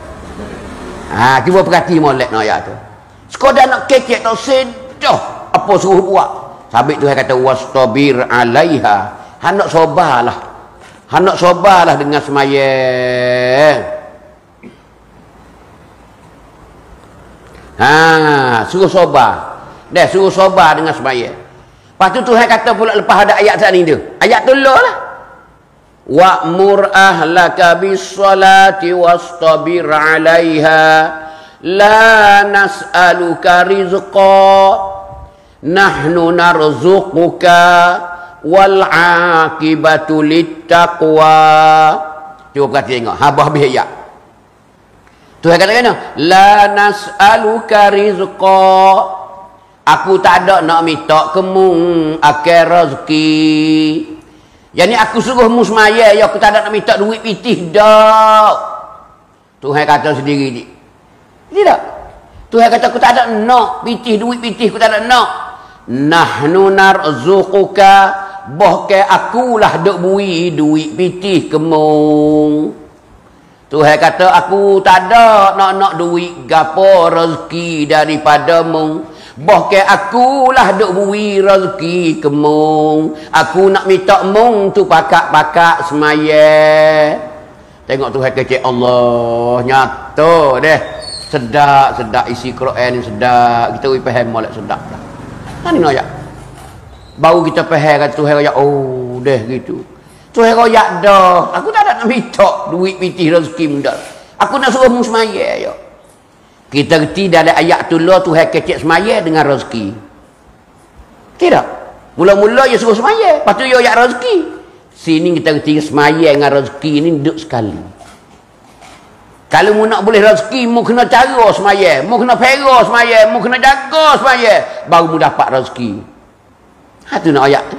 Ha, cuba perhati molek nak ayat tu. Sekadar nak kecek tak sedah apa suruh buat. Sabit tu kata wastabir 'alaiha. Hendak sabarlah. Hendak sabarlah dengan semaya. Ha, suruh sabar. Dah suruh sabar dengan semaya. Lepas tu Tuhan kata pula lepas ada ayat tadi tu. Ayat tu lah. Wa'mur ahlaka bis-salati wastabir 'alaiha. La nas'aluka rizqa. Nahnu narzuquka wal 'aqibatu lit-taqwa. Cuba perhati tengok. Habis-habis ayat. Tuhan kata kena, la nas'aluka rizqa. Aku tak ada nak minta kamu akan rezeki. Jadi aku suruh mu semaya, ya aku tak ada nak minta duit pitih dak. Tuhan kata sendiri ni. Tidak. Tuhan kata aku tak ada nak pitih duit pitih aku tak ada nak. Nahnu narzuquka, boh ke akulah duk bui duit pitih kemung. Tuhan kata aku tak ada nak-nak duit gapo rezeki daripadamu. Boh ke akulah duk bui rezeki kemung. Aku nak minta mung tu pakak-pakak semaya. Tengok Tuhan kecek Allah nyata deh. Sedap, sedap isi Quran ni sedap. Kita boleh faham molek sedap dah. Kan ni ayat. Baru kita faham kata Tuhan ayat oh deh gitu. Tuhan royak dah. Aku tak ada nak minta duit pitih rezeki muda. Aku nak suruh mu semaya ya. Kita reti dalam ayat tu lah Tuhan kecek semaya dengan rezeki. Tidak. Mula-mula dia suruh semaya, lepas tu dia ayat rezeki. Sini kita reti semaya dengan rezeki ni duduk sekali. Kalau mu nak boleh rezeki, mu kena cara semaya, mu kena pera semaya, mu kena jaga semaya, baru mu dapat rezeki. Ha tu nak ayat tu.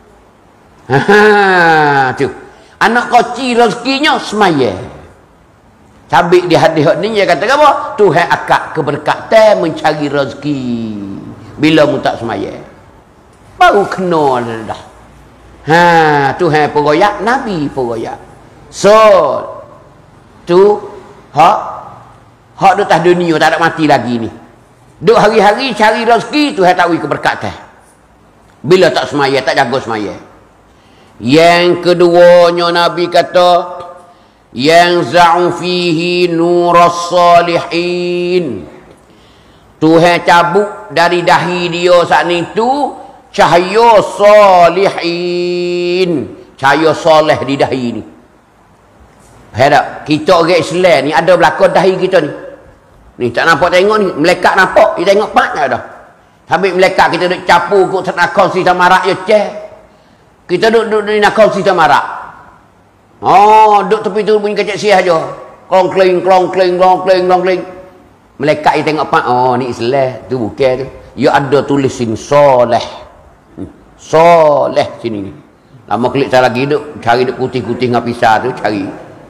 Ha tu. Anak kecil rezekinya semaya. Sabik di hadis ni dia kata apa? Tuhan akak keberkatan mencari rezeki. Bila mu tak semaya. Baru kena dah. Ha, Tuhan peroyak, Nabi peroyak. So, tu hak hak di atas dunia tak ada mati lagi ni. Duk hari-hari cari rezeki, Tuhan tahu keberkatan. Bila tak semaya, tak jaga semaya. Yang keduanya Nabi kata yang za'u fihi nuras salihin. Tuhan cabut dari dahi dia saat itu cahaya salihin, cahaya soleh di dahi ni. Faham? Kita orang Islam ni ada belakang dahi kita ni. Ni tak nampak tengok ni, melekat nampak, dia tengok paknya dah. Habis melekat kita duk capu kok nak kongsi sama rak ya ceh. Kita duk duk ni nak kongsi sama rak. Oh, duk tepi tu bunyi kecek sia aja. Klong-kling, klong-kling, klong-kling, klong-kling. Melekat dia tengok pak, oh ni Islam, tu bukan tu. Ya ada tulis sini soleh. Soleh sini ni. Lama klik tak lagi duk cari duk putih-putih dengan pisah tu cari.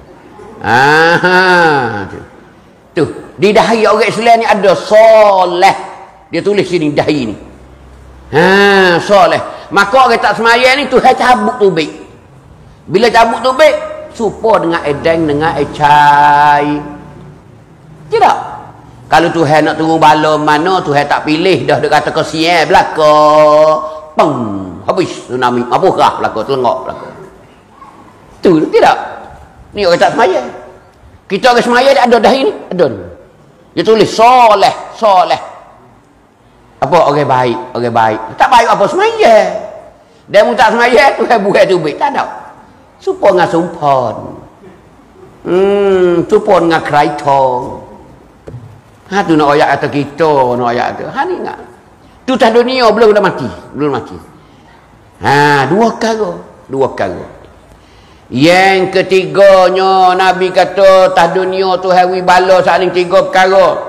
Ah, tu. Tu, di dahi orang Islam ni ada soleh. Dia tulis sini dahi ni. Ha, soleh. Maka orang tak semaya ni Tuhan cabut tubik. Bila cabut tubik, supo dengan edeng dengan ecai. Tidak. Kalau Tuhan nak tunggu bala mana, Tuhan tak pilih dah dia kata kesian belaka. Peng, habis tsunami. Apakah belaka telengok belaka. Tu tidak. Ni orang tak semaya. Kita orang semaya ada dahi ni, ada ni. Dia tulis soleh, soleh. Apa orang baik, orang baik. Tak baik apa semaya. Dia mu tak semaya, Tuhan buat tubik, tak ada. Supaya dengan sumpon. Hmm, supaya dengan kraitong. Ha tu nak ayat kata kita, nak ayat kata. Ha ni enggak. Tu tak dunia belum dah mati, belum mati. Ha, dua perkara, dua perkara. Yang ketiganya Nabi kata tah dunia tu hawi bala saling tiga perkara.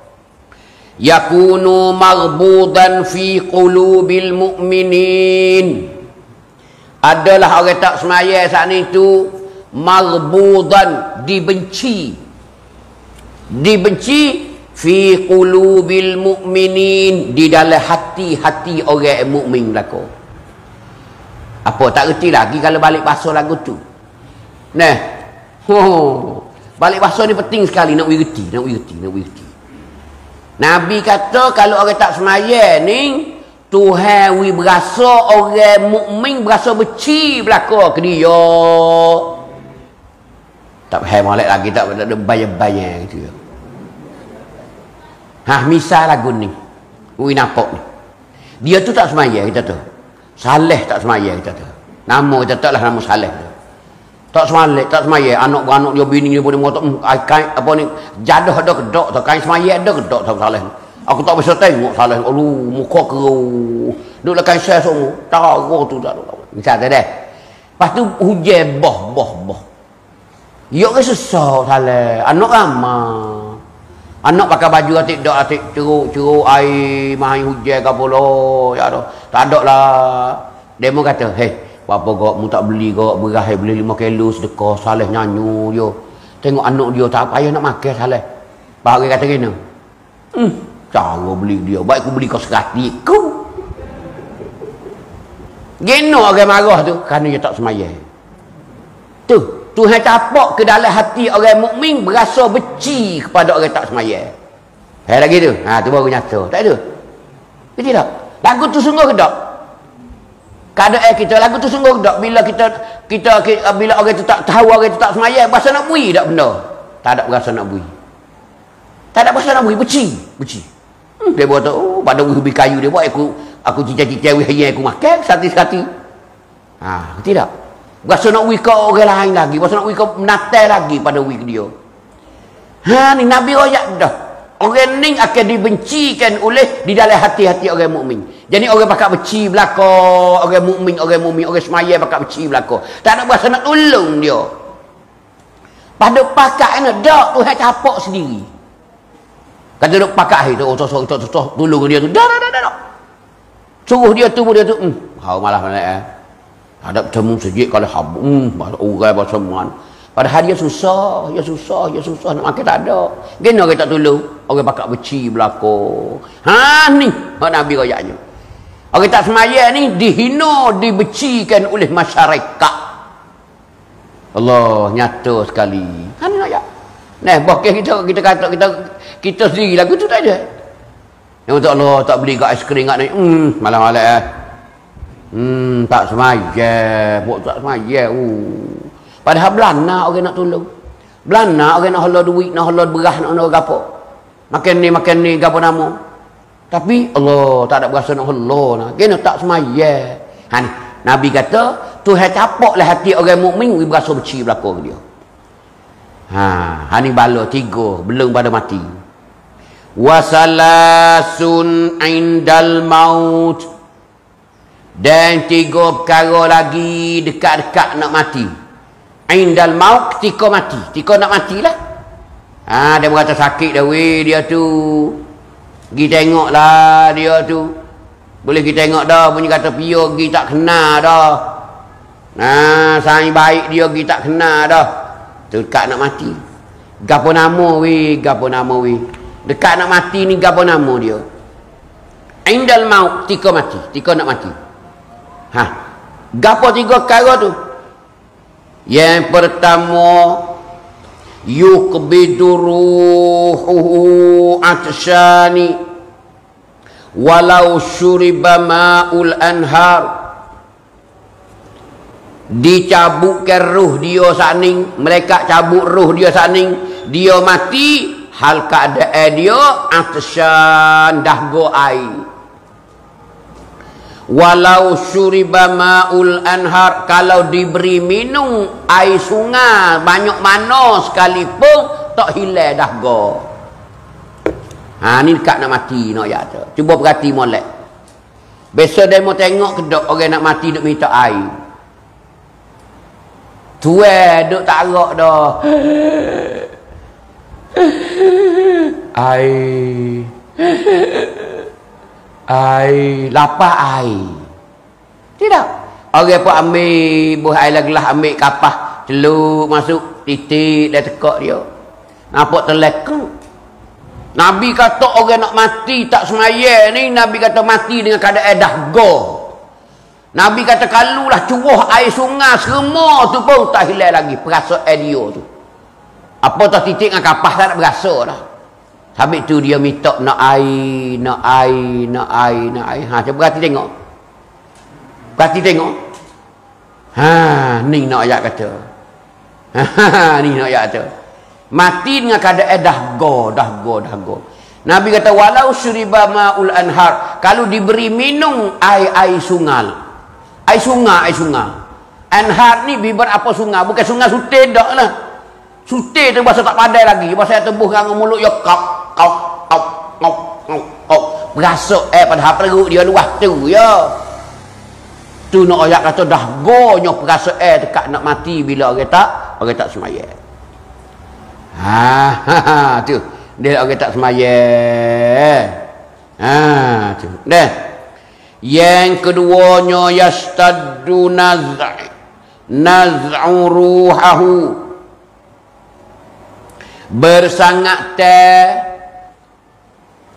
Yakunu maghbudan fi qulubil mu'minin. Adalah orang tak semaya saat itu maghbudan, dibenci. Dibenci fi qulubil mu'minin, di dalam hati-hati orang mukmin belaka. Apa tak reti lagi kalau balik bahasa lagu tu. Nah. Oh, balik bahasa ni penting sekali nak wirti, nak wirti, nak wirti. Nabi kata kalau orang tak semaya ni Tuhan wi berasa orang mukmin berasa benci belaka ke dia. Tak faham molek lagi tak ada bayang-bayang gitu. Ha, misal lagu ni. Wi nampak ni. Dia tu tak semaya kita tu. Saleh tak semaya kita tu. Nama kita taklah nama Saleh tu. Tak semaya, tak semaya. Anak-anak dia bini dia boleh ngotok kain apa ni jadah ada kedok tak kain semaya ada kedok tak Saleh. Aku tak bisa tengok Saleh. Aduh, muka keruh. Duk lekai saya semua. Tahu tu tak tahu. Misal tu deh. Lepas tu hujan boh boh boh. Ya ke susah Saleh. Anak ramah. Anak pakai baju atik dak atik ceruk-ceruk air mai hujan ke pula ya dah. Tak ada lah. Demo kata, "Hei, apa kau mu tak beli kau beras beli lima kilo sedekah Saleh nyanyi dia. Tengok anak dia tak payah nak makan Saleh." Bahagi kata gini. Hmm, cara beli dia. Baik aku beli kau seratus ku. Geno orang marah tu kerana dia tak semayang. Tu, Tuhan capak ke dalam hati orang mukmin berasa benci kepada orang tak semayang. Eh lagi tu. Ha tu baru nyata. Tak ada. Betul tak? Lagu tu sungguh ke tak? Keadaan kita lagu tu sungguh ke tak? Bila kita kita bila orang tu tak tahu orang tu tak semayang, berasa nak bui tak benda? Tak ada berasa nak bui. Tak ada berasa nak bui, benci, benci. Hmm, dia buat oh pada ubi kayu dia buat aku aku cicak-cicak wi hayai aku makan sati-sati. Ha, betul tak? Berasa nak wi ke orang lain lagi, berasa nak wi ke menatai lagi pada wi dia. Ha ni Nabi royak dah. Orang ni akan dibencikan oleh di dalam hati-hati orang mukmin. Jadi orang pakak benci belaka, orang mukmin, orang mukmin, orang semaya pakak benci belaka. Tak nak berasa nak tolong dia. Pada pakak ni dak Tuhan capak sendiri. Kata duk pakak tu, oh tos tos tos tolong dia tu. Dak dak dak dak. Suruh dia tu dia tu. Hmm, hau malah malah eh. Ada temu sejik kalau habuk. Hmm, orang bahasa man. Padahal dia susah, dia susah, dia susah nak makan tak ada. Gena orang tak tolong, orang pakak beci belaka. Ha ni, hak Nabi royaknya. Orang tak semaya ni dihina, dibecikan oleh masyarakat. Allah nyata sekali. Ha ni royak. Nah, bahkan kita kita kata kita kita sendiri lagu tu tak ada. Yang untuk Allah tak beli kat aiskrim kat ni. Hmm, malam-malam eh. Hmm, tak semaya, buat tak semaya. Uh. Padahal belana orang nak tolong. Belana orang nak hala duit, nak hala beras, nak hala gapo. Makan ni, makan ni, gapo nama. Tapi Allah tak ada berasa nak hala nak. Kena tak semaya. Ha ni, Nabi kata, Tuhan capaklah hati orang mukmin berasa benci belaka dia. Ha, ha ni bala tiga belum pada mati. Wasalasun indal maut. Dan tiga perkara lagi dekat-dekat nak mati. Indal maut ketika mati. Ketika nak matilah. Ha, dia berkata sakit dah weh dia tu. Pergi tengoklah dia tu. Boleh kita tengok dah punya kata pio pergi tak kena dah. Nah, saing baik dia pergi tak kena dah. Dekat nak mati. Gapo nama weh, gapo nama weh. Dekat nak mati ni gapo nama dia. Indal maut ketika mati, ketika nak mati. Ha. Gapo tiga perkara tu? Yang pertama yuqbidu ruhuhu atshani walau syuriba ma'ul anhar. Dicabutkan ruh dia saning, mereka cabut ruh dia saning, dia mati hal keadaan dia atsyan dahgo air. Walau syuriba ma'ul anhar, kalau diberi minum air sungai banyak mana sekalipun tak hilang dahga. Ha ni dekat nak mati nak ya tu. Cuba perhati molek. Besok dia mau tengok kedok orang nak mati duk minta air. Tuai duk tak arak dah. Air. Air, lapar air. Tidak. Orang pun ambil buah air gelas, ambil kapas, celup masuk, titik dan tekak dia. Nampak terlekang. Nabi kata orang nak mati tak semaya ni, Nabi kata mati dengan keadaan dahga. Nabi kata kalulah curah air sungai semua tu pun tak hilang lagi perasaan dia tu. Apa tak titik dengan kapas tak nak berasa dah. Habis tu dia minta nak air, nak air, nak air, nak air. Ha, cuba perhati tengok. Perhati tengok. Ha, ni nak ayat kata. Ha, ni nak ayat kata. Mati dengan keadaan dahga, dahga, dahga. Nabi kata walau syuriba ma'ul anhar, kalau diberi minum air-air sungai. Air sungai, air sungai. Anhar ni biber apa sungai? Bukan sungai sutir dak lah. Sutir tu bahasa tak pandai lagi. Bahasa tebuh dengan mulut ya kau. Kau, kau, kau, kau, kau. Berasa eh pada perut dia luas tu ya. Tu nak ayat kata dah gonyo perasa eh dekat nak mati bila orang tak, orang tak semaya. Ha, ha, ha tu. Dia orang tak semaya. Ha tu. Dah. Yang keduanya yastaddu naz'i naz'u ruhahu. Bersangat teh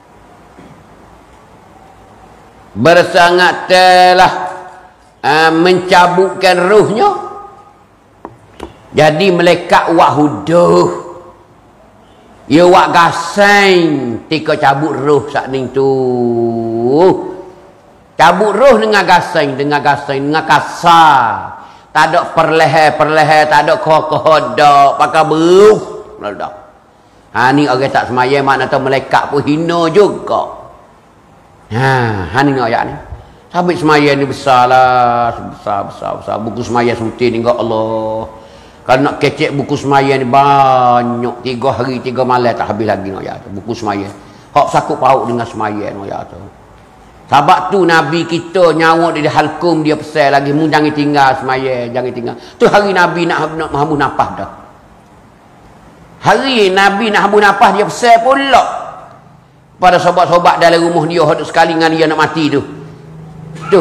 bersangat telah uh, mencabutkan ruhnya, jadi melekat wak huduh, ia wak gasing tika cabut ruh sakning tu. Cabut roh dengan gasing, dengan gasing, dengan kasar. Tak ada perleher-perleher, tak ada kokoh-kodok, pakai beruf. Ha, ni orang tak semayang, makna tu melekat pun hina juga. Ha, ha ni ayat ni. Sabit semayang ni besar lah. Besar, besar, besar. Buku semayang suti ni, Allah. Kalau nak kecek buku semayang ni banyak. Tiga hari, tiga malam tak habis lagi ayat tu. Buku semayang. Hak sakut paut dengan semayang ayat tu. Sebab tu Nabi kita nyawa di halkum dia pesan lagi, mu jangan tinggal semaya, jangan tinggal. Tu hari Nabi nak nak hambus nafas dah. Hari Nabi nak hambus nafas dia pesan pula pada sobat-sobat dalam rumah dia hok sekali dengan dia nak mati tu. Tu.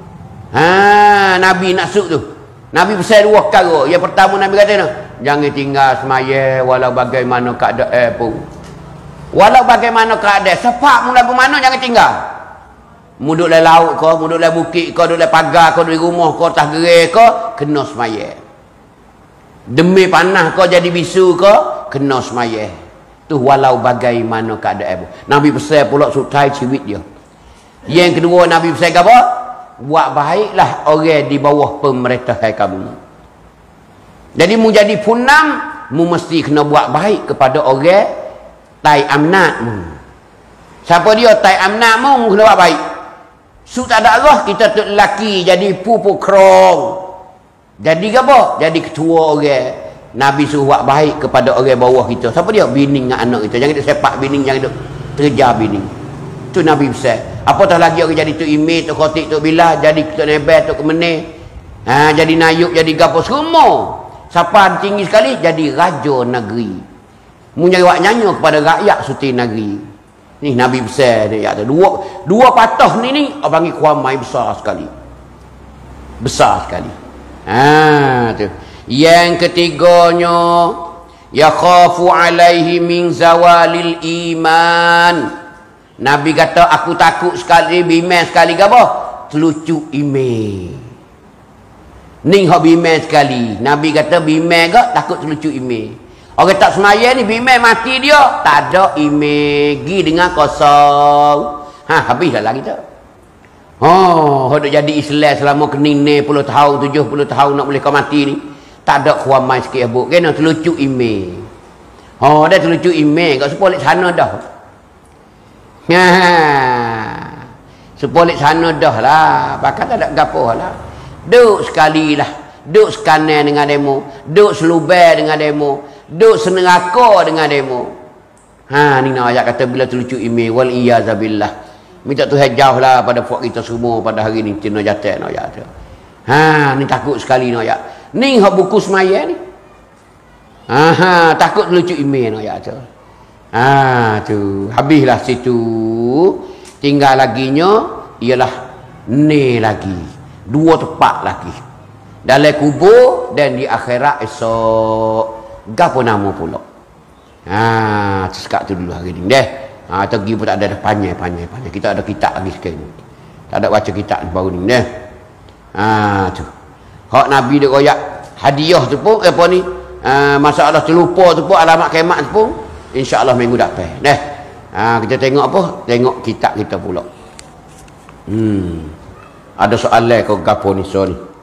Ha, Nabi nak suk tu. Nabi pesan dua perkara. Yang pertama Nabi kata no, jangan tinggal semaya walau bagaimana keadaan pun. Walau bagaimana keadaan, sepak mu lagu mana jangan tinggal. Mu duduk dalam laut kau, mu duduk dalam bukit kau, duduk dalam pagar kau, duduk rumah kau, atas gerai kau, kena semaya. Demi panah kau jadi bisu kau, kena semaya. Tu walau bagaimana keadaan. Nabi pesan pula sutai ciwit dia. Yang kedua Nabi pesan apa? Buat baiklah orang di bawah pemerintahan kamu. Jadi mu jadi punam, mu mesti kena buat baik kepada orang tai amnatmu. Siapa dia tai amnatmu, mu kena buat baik. Su tak ada Allah, kita tu lelaki jadi pupu krong. Jadi apa? Jadi ketua orang. Nabi suruh buat baik kepada orang bawah kita. Siapa dia? Bini dengan anak kita. Jangan duk sepak bini, jangan duk terjar bini. Tu Nabi pesan. Apatah lagi orang jadi tu imej, tu khotik, tu bilah, jadi tu nebel, tu kemeneh. Ha, jadi nayuk, jadi gapo semua. Siapa tinggi sekali jadi raja negeri. Mu nyari wak nyanyi kepada rakyat suti negeri. Ni Nabi besar dia kata dua dua patah ni ni orang panggil kuamai besar sekali. Besar sekali. Ha tu. Yang ketiganya yakhafu alaihi min zawalil iman. Nabi kata aku takut sekali bimbang sekali ke apa? Telucu iman. Ning hak bimbang sekali. Nabi kata bimbang ke takut telucu iman. Orang tak semaya ni bimbang mati dia, tak ada iman, gi dengan kosong. Ha, habislah lah kita. Oh, hendak jadi Islam selama kening enam puluh tahun, tujuh puluh tahun nak boleh kau mati ni. Tak ada kuamai sikit abuk. Kena telucuk iman. Oh, dah telucuk iman, kau sepolik sana dah. Ha. Sepolik sana dah lah. Bakal tak ada gapo lah. Duk sekali lah. Duk sekanan dengan demo. Duk selubar dengan demo. Duk seneraka dengan demo. Ha, ni nak ayat kata bila terlucu email wal iyazabillah. Minta Tuhan jauh lah pada puak kita semua pada hari ni tina jatuh nak ayat tu. Ha, ni takut sekali nak ayat. Ni hak buku semaya ni. Ha, ha takut terlucu email nak ayat tu. Ha tu, habislah situ. Tinggal laginya ialah ni lagi. Dua tempat lagi. Dalam kubur dan di akhirat esok. Gapo nama pula. Ha, sekat tu dulu hari ni deh. Ha, pergi pun tak ada dah panjang panjang panjang. Kita ada kitab lagi sekarang. Tak ada baca kitab baru ni deh. Ha tu. Hak Nabi dia royak hadiah tu pun apa ni? Ha, masalah terlupa tu pun alamat kiamat tu pun insya-Allah minggu depan. Deh. Ha, kita tengok apa? Tengok kitab kita pula. Hmm. Ada soalan kau gapo ni so ni?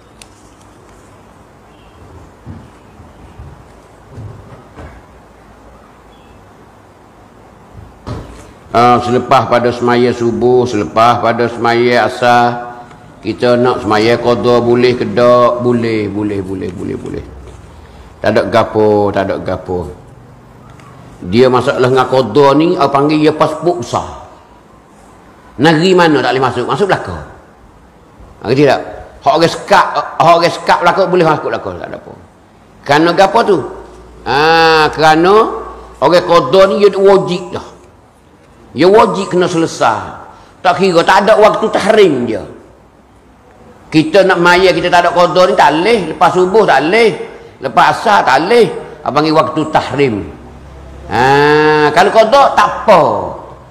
Uh, selepas pada semaya subuh, selepas pada semaya asar, kita nak semaya qada boleh ke tak? Boleh, boleh, boleh, boleh, boleh. Tak ada gapo, tak ada gapo. Dia masalah dengan qada ni, apa panggil dia pasport besar. Negeri mana tak boleh masuk? Masuk belakang. Ngerti tak? Hak orang sekap, hak orang sekap belakang boleh masuk belakang, tak ada apa. Kerana gapo tu? Ah, kerana orang qada ni dia wajib dah. Dia wajib kena selesai. Tak kira, tak ada waktu tahrim dia. Kita nak maya, kita tak ada qada ni, tak boleh. Lepas subuh tak boleh. Lepas asar tak boleh. Apa panggil waktu tahrim. Ha, kalau qada tak apa.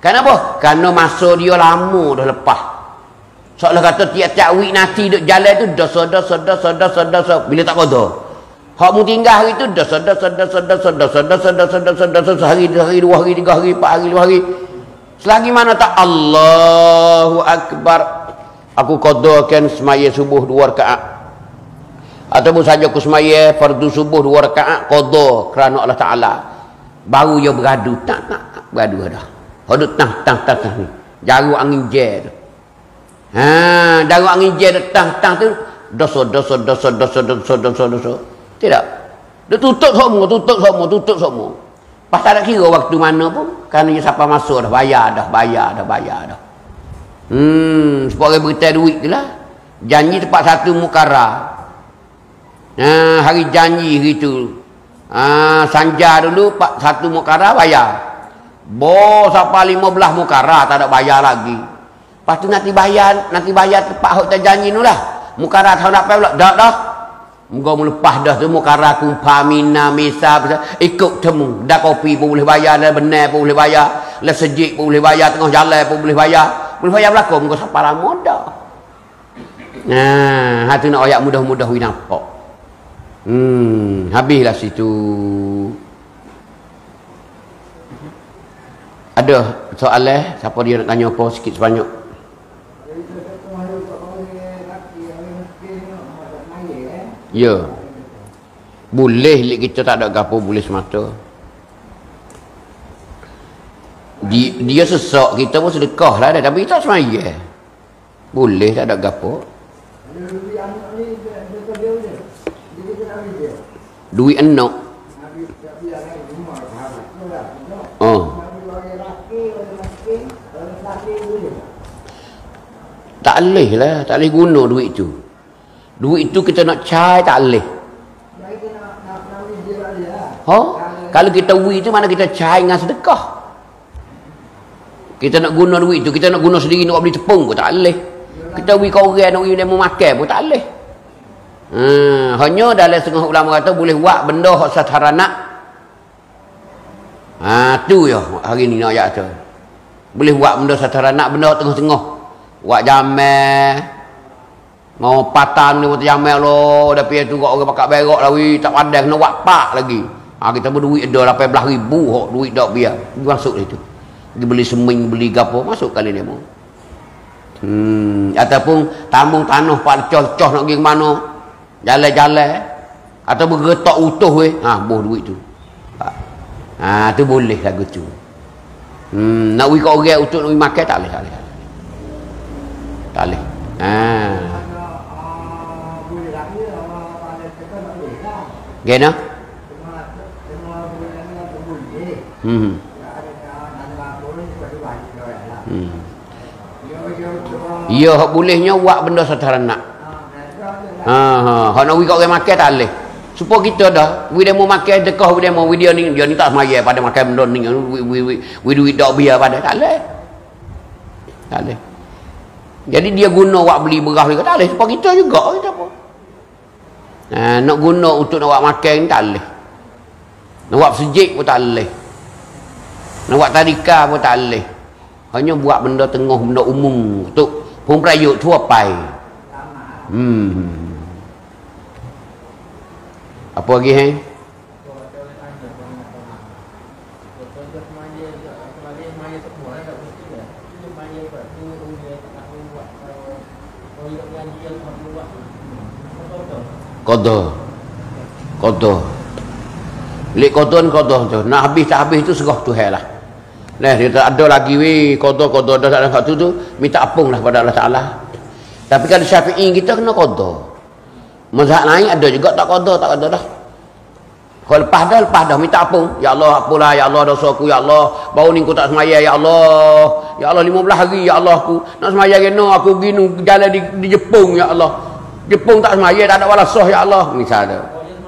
Kenapa? Kerana masa dia lama dah lepas. Seolah kata tiap-tiap week nanti duk jalan tu dosa dosa dosa dosa dosa bila tak qada. Hak mu tinggal hari tu dosa dosa dosa dosa dosa dosa dosa dosa dosa sehari sehari dua hari tiga hari empat hari lima hari. Selagi mana tak Allahu Akbar. Aku qadakan semaya subuh dua rakaat. Ataupun saja aku semaya fardu subuh dua rakaat qada kerana Allah Taala. Baru dia beradu tak tak beradu dah. Hoduk tang tang tang tang ni. Jaru angin je tu. Ha, jaru angin je tu tang tang tu dosa dosa dosa dosa dosa dosa dosa. Tidak. Dia tutup semua, tutup semua, tutup semua. Pas tak ada kira waktu mana pun kerana dia siapa masuk dah bayar dah, bayar dah, bayar dah. Hmm, sepuluh ribu kita duit tu lah. Janji tempat satu mukara. Ha, hari janji hari tu. Ha, sanja dulu pak satu mukara bayar. Bos sampai lima belas mukara tak ada bayar lagi. Lepas tu nanti bayar, nanti bayar tempat hok tak janji tu lah. Mukara tahu nak apa pula? Dak dah. Muka melepas dah tu mukara kumpa mina misa ikut temu. Dah kopi pun boleh bayar, dah benar pun boleh bayar, dah sejik pun boleh bayar, tengah jalan pun boleh bayar. Boleh bayar belakang muka sampai lama dah. Nah, hati nak ayat mudah-mudah we nampak. Hmm, habislah situ. Ada soalan? Siapa dia nak tanya apa sikit sebanyak? Ya. Boleh kita tak ada gapo boleh semata. Dia, dia sesak kita pun sedekah lah dah, tapi tak semaya. Boleh tak ada gapo. Duit anak. Oh. Tak boleh lah, tak boleh guna duit tu. Duit tu kita nak cai tak boleh. Ha? Kalau kita wi tu mana kita cai dengan sedekah. Kita nak guna duit tu, kita nak guna sendiri nak beli tepung pun tak boleh. Kita wi kau orang nak wi dia mau makan pun tak boleh. Hmm, hanya dalam setengah ulama kata boleh buat benda hak satarana. Ha tu ya hari ni nak ayat tu. Boleh buat benda satarana, benda tengah-tengah. Buat jamel. Mau patan ni buat jamel lo, tapi tu kau orang pakai berak lah wi, tak pandai kena buat pak lagi. Ha kita berduit ada lapan belas ribu hok duit dak biar. Masuk itu. Pergi beli seming, beli gapo, masuk kali dia mau. Hmm, ataupun tambung tanah pak coh-coh nak pergi ke mana? Jalan-jalan atau bergetak utuh weh. Ha boh duit tu. Ha tu boleh lagu tu. Hmm, nak wi kau orang untuk nak wi makan tak boleh, tak boleh. Tak boleh. Ha. Gena? Hmm. Hmm. Ya, hak bolehnya buat benda satarana. Ha ha, hak nak wi kau orang makan tak boleh. Supaya kita dah, wi demo makan dekah wi demo video ni dia ni tak semaya pada makan benda ni wi wi wi duit dak biar pada tak boleh. Tak boleh. Jadi dia guna buat beli beras ni tak boleh. Supaya kita juga kita pun. Ha, nak guna untuk nak buat makan ni tak boleh. Nak buat sejik pun tak boleh. Nak buat tadika pun tak boleh. Hanya buat benda tengah, benda umum untuk pemperayuk tua pai. Hmm. Apa lagi eh? Qada. Qada. Lek qada ni qada tu. Nak habis tak habis tu serah Tuhan lah. Nah, dia tak ada lagi weh qada qada dah tak ada satu tu, minta ampun lah pada Allah Taala. Tapi kalau Syafi'i kita kena qada. Mazhab lain ada juga tak qada, tak qada dah. Kalau lepas dah, lepas dah minta ampun. Ya Allah, apalah ya Allah dosaku ya Allah. Baru ni aku tak semaya ya Allah. Ya Allah lima belas hari ya Allah aku nak semaya kena aku gini jalan di, di Jepun ya Allah. Jepun tak semaya tak ada walasah ya Allah misalnya.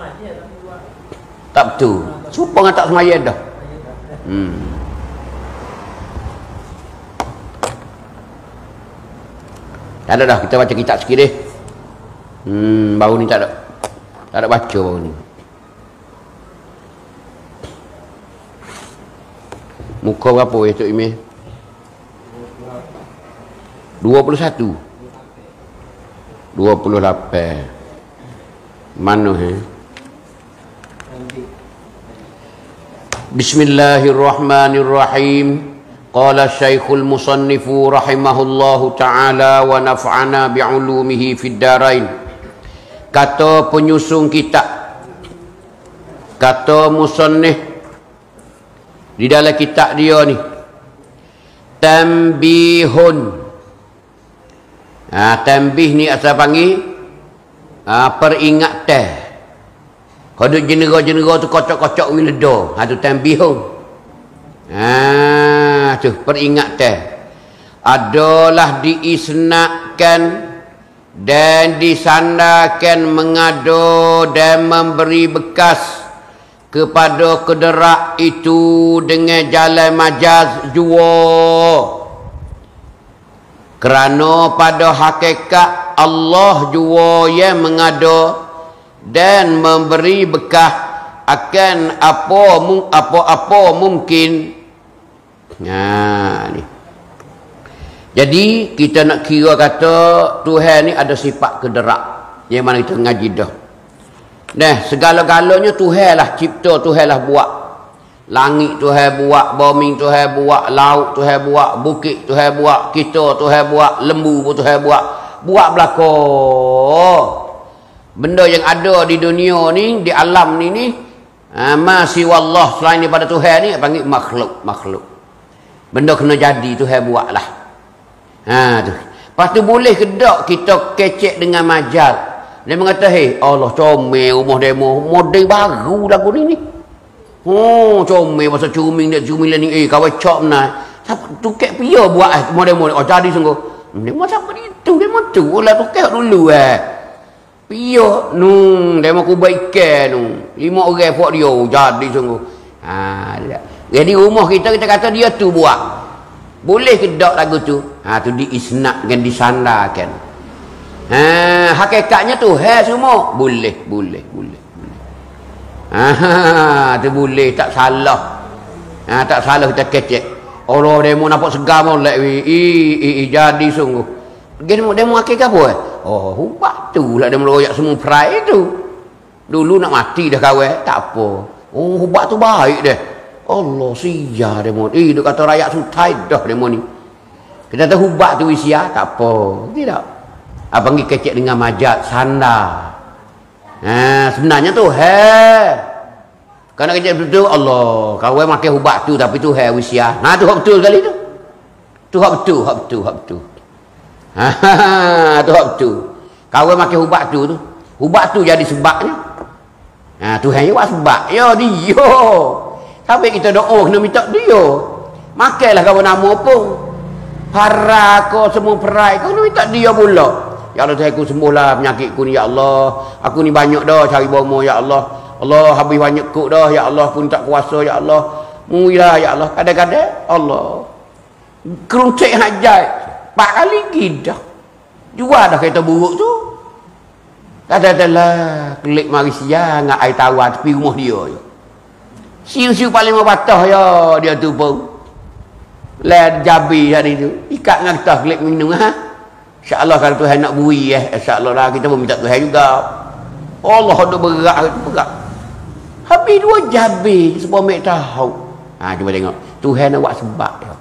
Tak betul. Supa dengan tak semaya dah. Hmm. Tak ada dah, kita baca kitab sikit deh. Hmm, baru ni tak ada. Tak ada baca baru ni. Muka berapa ya Tok Imeh? dua puluh satu. dua puluh lapan. Mana eh? Bismillahirrahmanirrahim. Qala Syekhul Musannifu rahimahullahu ta'ala wa naf'ana bi'ulumihi fid darain. Kata penyusun kitab, kata musannif di dalam kitab dia ni, tanbihun. Ha, tanbih ni asal panggil ha, peringatan. Kalau jenera-jenera tu kocok-kocok wilda, ha tu tanbihun. Ah, tu peringatan. Adalah diisnadkan dan disandarkan mengado dan memberi bekas kepada kederak itu dengan jalan majaz jua. Kerana pada hakikat Allah jua yang mengado dan memberi bekas akan apa apa-apa mungkin. Nah, ni. Jadi kita nak kira kata Tuhan ni ada sifat kederak yang mana kita ngaji dah. Nah, segala-galanya Tuhan lah cipta, Tuhan lah buat. Langit Tuhan buat, bumi Tuhan buat, laut Tuhan buat, bukit Tuhan buat, kita Tuhan buat, lembu pun Tuhan buat. Buat belakang. Benda yang ada di dunia ni, di alam ni ni, ha, masih wallah selain daripada Tuhan ni panggil makhluk, makhluk. Benda kena jadi Tuhan buat lah. Ha tu. Lepas tu boleh ke tak kita kecek dengan majal. Dia mengata, "Hei, Allah comel rumah demo, model baru lagu ni ni." Oh, comel pasal cuming dia cumil ni. Eh, kawan cop nah. Siapa tukek pia buat eh rumah demo. Oh, jadi sungguh. Demo siapa itu? Demo tu lah tukek dulu eh. Pia nu demo ku baikkan nu. Lima orang buat dia jadi sungguh. Ha, dia. Jadi rumah kita kita kata dia tu buat. Boleh ke tak lagu tu? Ha tu diisnadkan, disandarkan. Ha hakikatnya tu hai semua. Boleh, boleh, boleh, boleh. Ha tu boleh, tak salah. Ha tak salah kita kecek. Allah demo nampak segar molek wi. I jadi sungguh. Demo demo hakikat apa eh? Oh, hubak tu lah demo royak semua perai tu. Dulu nak mati dah kawan, tak apa. Oh, hubak tu baik deh. Allah sia demo. Eh duk kata rakyat sutai dah demo ni. Kita tahu hubak tu sia tak apa. Tidak. Abang pergi kecek dengan majat sandar. Ha sebenarnya tu he. Karena kecek betul Allah. Kawan makan hubak tu tapi tu he sia. Nah tu hak betul kali tu. Tu hak betul, hak betul, hak betul. Ha tu hak betul. Kawan makan hubak tu tu. Hubak tu jadi sebabnya. Ha Tuhan je buat sebab. Ya dia. Sampai kita doa kena minta dia. Makanlah kau nama pun. Para kau semua perai kau kena minta dia pula. Ya Allah Tuhan aku sembuhlah penyakitku ni ya Allah. Aku ni banyak dah cari bomo ya Allah. Allah habis banyak kuk dah ya Allah pun tak kuasa ya Allah. Muilah ya Allah. Kadang-kadang Allah keruncik hajat empat kali gidah. Jual dah kereta buruk tu. Kadang-kadang kelik mari siang ngak air tawar tepi rumah dia je. Siu-siu paling mau patah ya dia tu pun. Led jabi hari tu. Ikat dengan kita klik minum ha. Insya-Allah kalau Tuhan nak bui eh insya-Allah lah kita pun minta Tuhan juga. Allah ada berat berat. Habis dua jabi sebab mek tahu. Ha cuba tengok. Tuhan nak buat sebab dia.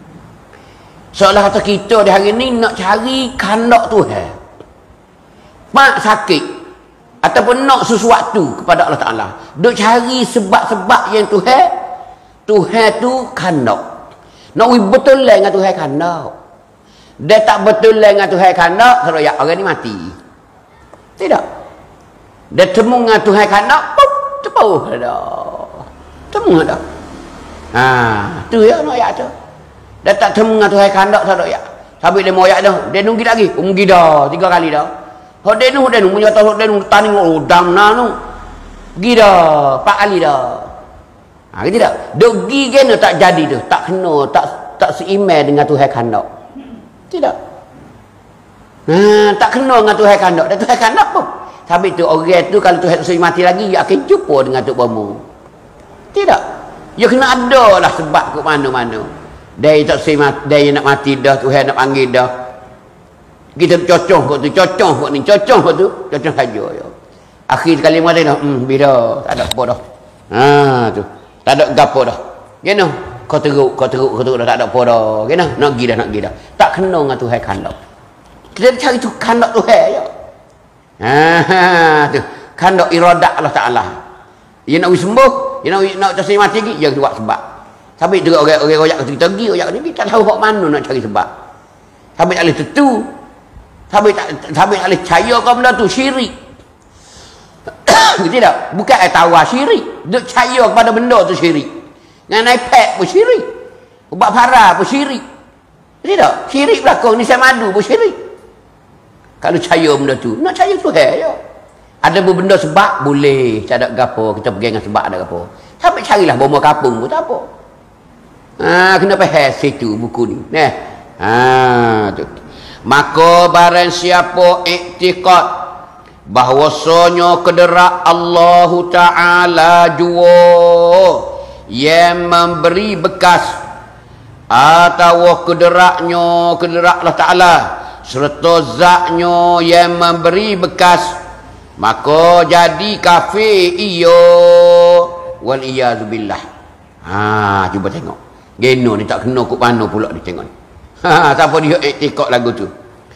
Seolah kata kita di hari ni nak cari kehendak Tuhan. Mak sakit ataupun nak sesuatu kepada Allah Ta'ala. Duk cari sebab-sebab yang Tuhan. Tuhan tu kandak. Nak betul lah dengan Tuhan kandak. Dia tak betul lah dengan Tuhan kandak. Kalau ya orang ni mati. Tidak. Dia temu dengan Tuhan kandak. Pup. Tepuh dah. Temu dah. Ha, tu ya nak ya tu. Dia tak temu dengan Tuhan kandak. Tak ya. Sampai dia mau ya dah. Dia nunggu lagi. Nunggu dah. Tiga kali dah. Hok dia nu dia nu punya tahu dia nu tani udang na nu. Gi dah, empat kali dah. Ha gitu dah. Dok gi kena tak jadi tu, tak kena, tak tak seimbang dengan Tuhan kandak. Tidak. Ha tak kena dengan Tuhan kandak. Dan Tuhan kandak pun. Habis tu orang tu kalau Tuhan tu mati lagi dia akan jumpa dengan tok bomo. Tidak. Dia kena ada lah sebab ke mana-mana. Dia tak sempat dia nak mati dah, Tuhan nak panggil dah. Kita cocok kau tu, cocok kau ni, cocok kau tu, cocok saja. Ya. Akhir sekali mati dah, hmm, bila, tak ada apa dah. Ha, tu. Tak ada gapo dah. Gino, kau teruk, kau teruk, kau teruk dah, tak ada apa dah. Gino, nak pergi dah, nak pergi dah. Tak kena dengan Tuhan kandak. Kita cari tu kandak Tuhan ya. Ha, tu. Kandak iradat Allah Ta'ala. Dia nak sembuh, dia nak nak tersi mati lagi, dia buat sebab. Tapi tu orang-orang royak kita pergi, royak ni tak tahu hak mana nak cari sebab. Sampai tak boleh tentu. Sampai tak sampai tak boleh percaya kau benda tu syirik. Tidak, bukan ai tahu syirik. Duk percaya kepada benda tu syirik. Dengan iPad pun syirik. Ubat para pun syirik. Tidak, syirik belakang ni saya madu pun syirik. Kalau percaya benda tu, nak percaya tu hai ya. Ada benda sebab boleh, tak ada gapo, kita pergi dengan sebab ada gapo. Sampai carilah bomba kapung pun tak apa. Ha, kena faham situ buku ni. Nah. Ha, tu. Maka barang siapa iktikad bahwasanya kederak Allah Ta'ala jua yang memberi bekas atau kederaknya kederak Allah Ta'ala serta zatnya yang memberi bekas, maka jadi kafir iyo wal iyazubillah. Ha, cuba tengok. Geno ni tak kena kuk mana pula dia tengok ni. Ha, siapa dia iktikad lagu tu?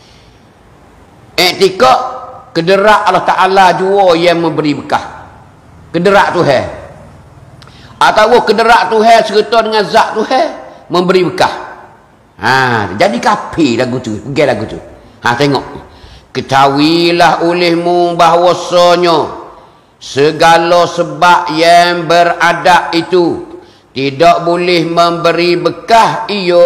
Iktikad kederak Allah Ta'ala jua yang memberi bekah. Kederak Tuhan. Atau kederak Tuhan serta dengan zat Tuhan memberi bekah. Ha, jadi kafir lagu tu. Pergi lagu tu. Ha, tengok. Ketahuilah olehmu bahawasanya segala sebab yang beradab itu tidak boleh memberi bekah iyo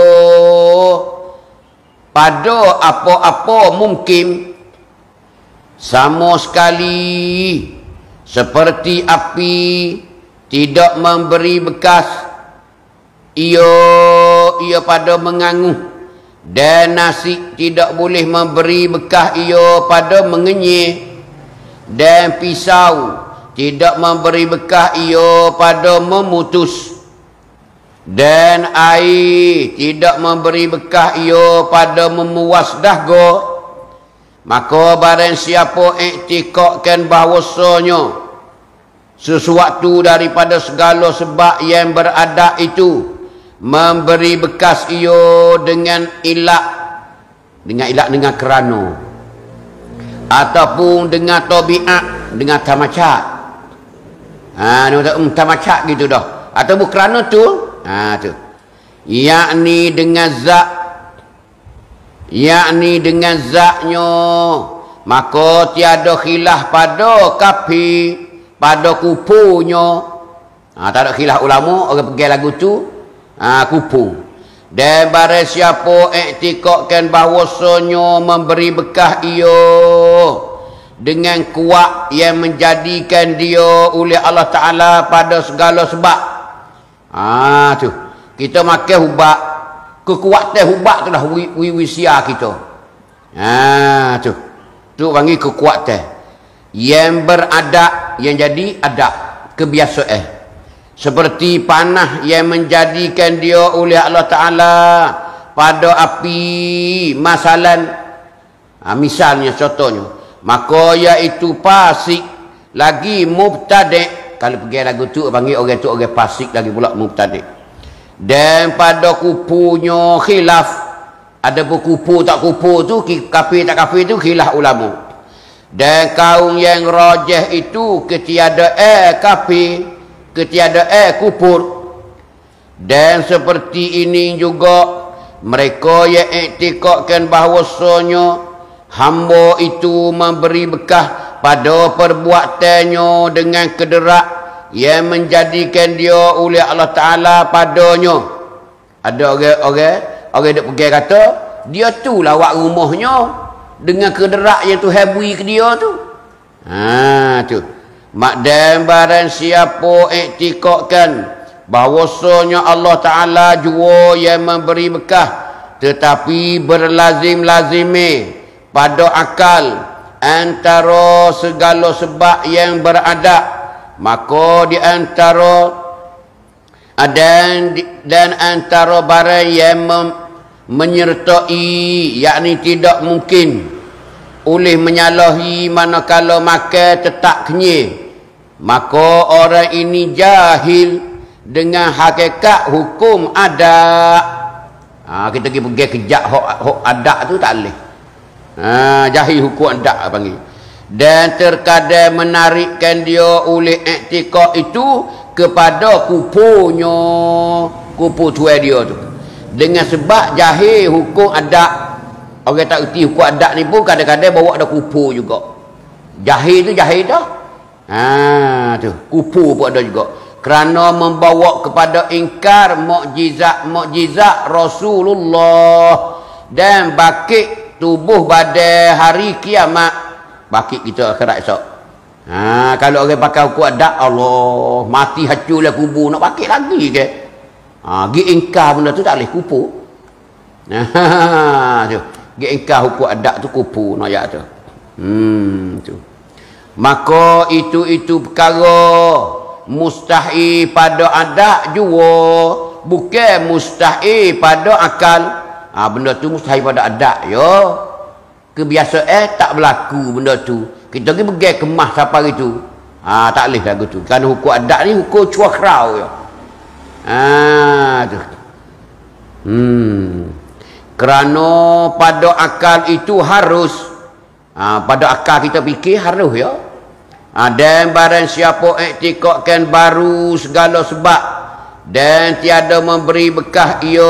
pada apa-apa mungkin, sama sekali seperti api tidak memberi bekas iyo ia pada menganguh, dan nasi tidak boleh memberi bekah iyo pada mengenyih, dan pisau tidak memberi bekah iyo pada memutus, dan air tidak memberi bekah ia pada memuas dahaga. Maka barang siapa iktikadkan bahawasanya sesuatu daripada segala sebab yang beradab itu memberi bekas ia dengan ilak, dengan ilak dengan kerana, ataupun dengan tabiat, dengan tamacat. Ha, ni kata um, tamacat gitu dah. Ataupun kerana tu, ha tu. Yakni dengan zat, yakni dengan zatnya, maka tiada khilaf pada kafir, pada kupunya. Ha, tak ada khilaf ulama, orang pergi lagu tu, ha, kupu. Dan barang siapa iktikadkan bahawasanya memberi bekah ia dengan kuat yang menjadikan dia oleh Allah Ta'ala pada segala sebab. Ah tu. Kita makan ubat, kekuatan ubat tu dah wisia kita. Ah tu. Tu panggil kekuatan yang beradab, yang jadi adab, kebiasaan. Seperti panah yang menjadikan dia oleh Allah Ta'ala pada api, masalan, ha, misalnya contohnya, maka iaitu fasik lagi mubtadi'. Kalau pergi lagu tu panggil orang tu orang fasik lagi pula mubtadi'. Dan pada kupunya khilaf, ada pun kupu tak kupu tu, kafir tak kafir tu khilaf ulama. Dan kaum yang rajah itu ketiadaan kafir, ketiadaan kufur. Dan seperti ini juga mereka yang iktikadkan bahawasanya hamba itu memberi bekah pada perbuatannya dengan kederak yang menjadikan dia oleh Allah Ta'ala padanya. Ada orang-orang orang duk pergi kata dia tu lawak rumahnya dengan kederak yang Tuhan beri ke dia tu. Ha tu. Mak dan barang siapa iktikadkan bahawasanya Allah Ta'ala jua yang memberi bekah, tetapi berlazim-lazimi pada akal antara segala sebab yang beradab, maka di antara dan dan antara barang yang mem, menyertai, yakni tidak mungkin oleh menyalahi manakala makan tetap kenyir, maka orang ini jahil dengan hakikat hukum adat. Ha, kita pergi pergi kejak hok, hok adat tu tak boleh. Ha, jahil hukum adat panggil. Dan terkadang menarikkan dia oleh iktikad itu kepada kupunya, kupu tuai dia tu, dengan sebab jahil hukum adat. Orang tak erti hukum adat ni pun kadang-kadang bawa ada kupu juga. Jahil tu jahil dah. Ha tu, kupu pun ada juga. Kerana membawa kepada ingkar mukjizat-mukjizat Rasulullah dan bakit tubuh badan hari kiamat. Bakit kita akhirat esok. Ha, kalau orang pakai hukum adat, Allah, mati hancurlah kubur, nak bakit lagi ke? Ha, gi ingkar benda tu tak boleh kupu. Ha tu. Gi ingkar hukum adat tu kupu nak ayat tu. Hmm tu. Maka itu-itu perkara mustahil pada adat juga, bukan mustahil pada akal. Ha, benda tu mustahil pada adat ya. Kebiasaan tak berlaku benda tu. Kita pergi pergi kemah siapa itu. Ha, tak boleh lagu tu. Kerana hukum adat ni hukum cuakrau ya. Ha tu. Hmm. Kerana pada akal itu harus, ha, pada akal kita fikir harus ya. Ha, dan barang siapa iktikadkan baru segala sebab dan tiada memberi bekah ia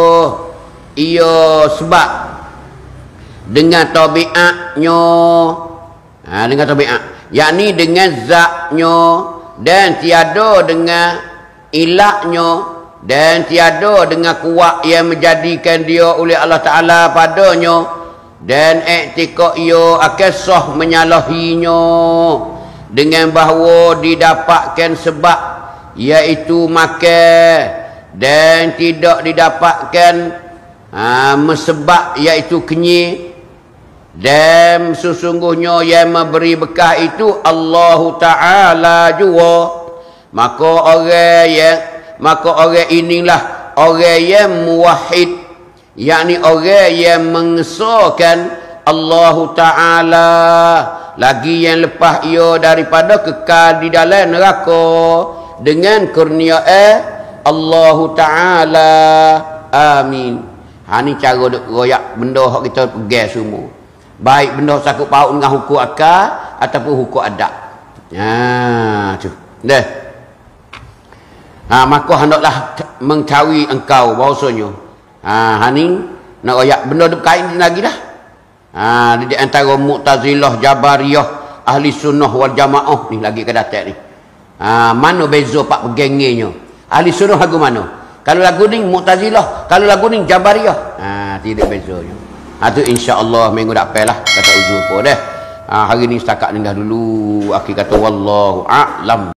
ia sebab dengan tabiatnya, ha, dengan tabiat, yakni dengan zatnya, dan tiada dengan ilaknya, dan tiada dengan kuat yang menjadikan dia oleh Allah Ta'ala padanya, dan iktikad ia akan sah menyalahinya dengan bahawa didapatkan sebab iaitu makan, dan tidak didapatkan ha, mesebab iaitu kenyir, dan sesungguhnya yang memberi bekah itu Allah Ta'ala juga. Maka orang yang maka orang inilah orang yang muwahhid, yakni orang yang mengesahkan Allah Ta'ala, lagi yang lepas ia daripada kekal di dalam neraka dengan kurniaan Allah Ta'ala. Amin. Ha ni cara duk royak benda hak kita pegang semua. Baik benda sakut paut dengan hukum akal ataupun hukum adat. Ha tu. Dah. Ha maka hendaklah mencari engkau bahasanya. Ha ha ni nak royak benda duk kain lagi dah. Ha di antara Mu'tazilah, Jabariyah, Ahli Sunnah wal Jamaah ni lagi ke datak ni. Ha mana beza pak pegangnya? Ahli Sunnah lagu mana? Kalau lagu ni Mu'tazilah, kalau lagu ni Jabariyah. Ha tidak bezanya. Ha tu insya-Allah minggu depan lah kata uzur pun dah. Ha hari ni setakat ni dah dulu. Akhir kata wallahu a'lam.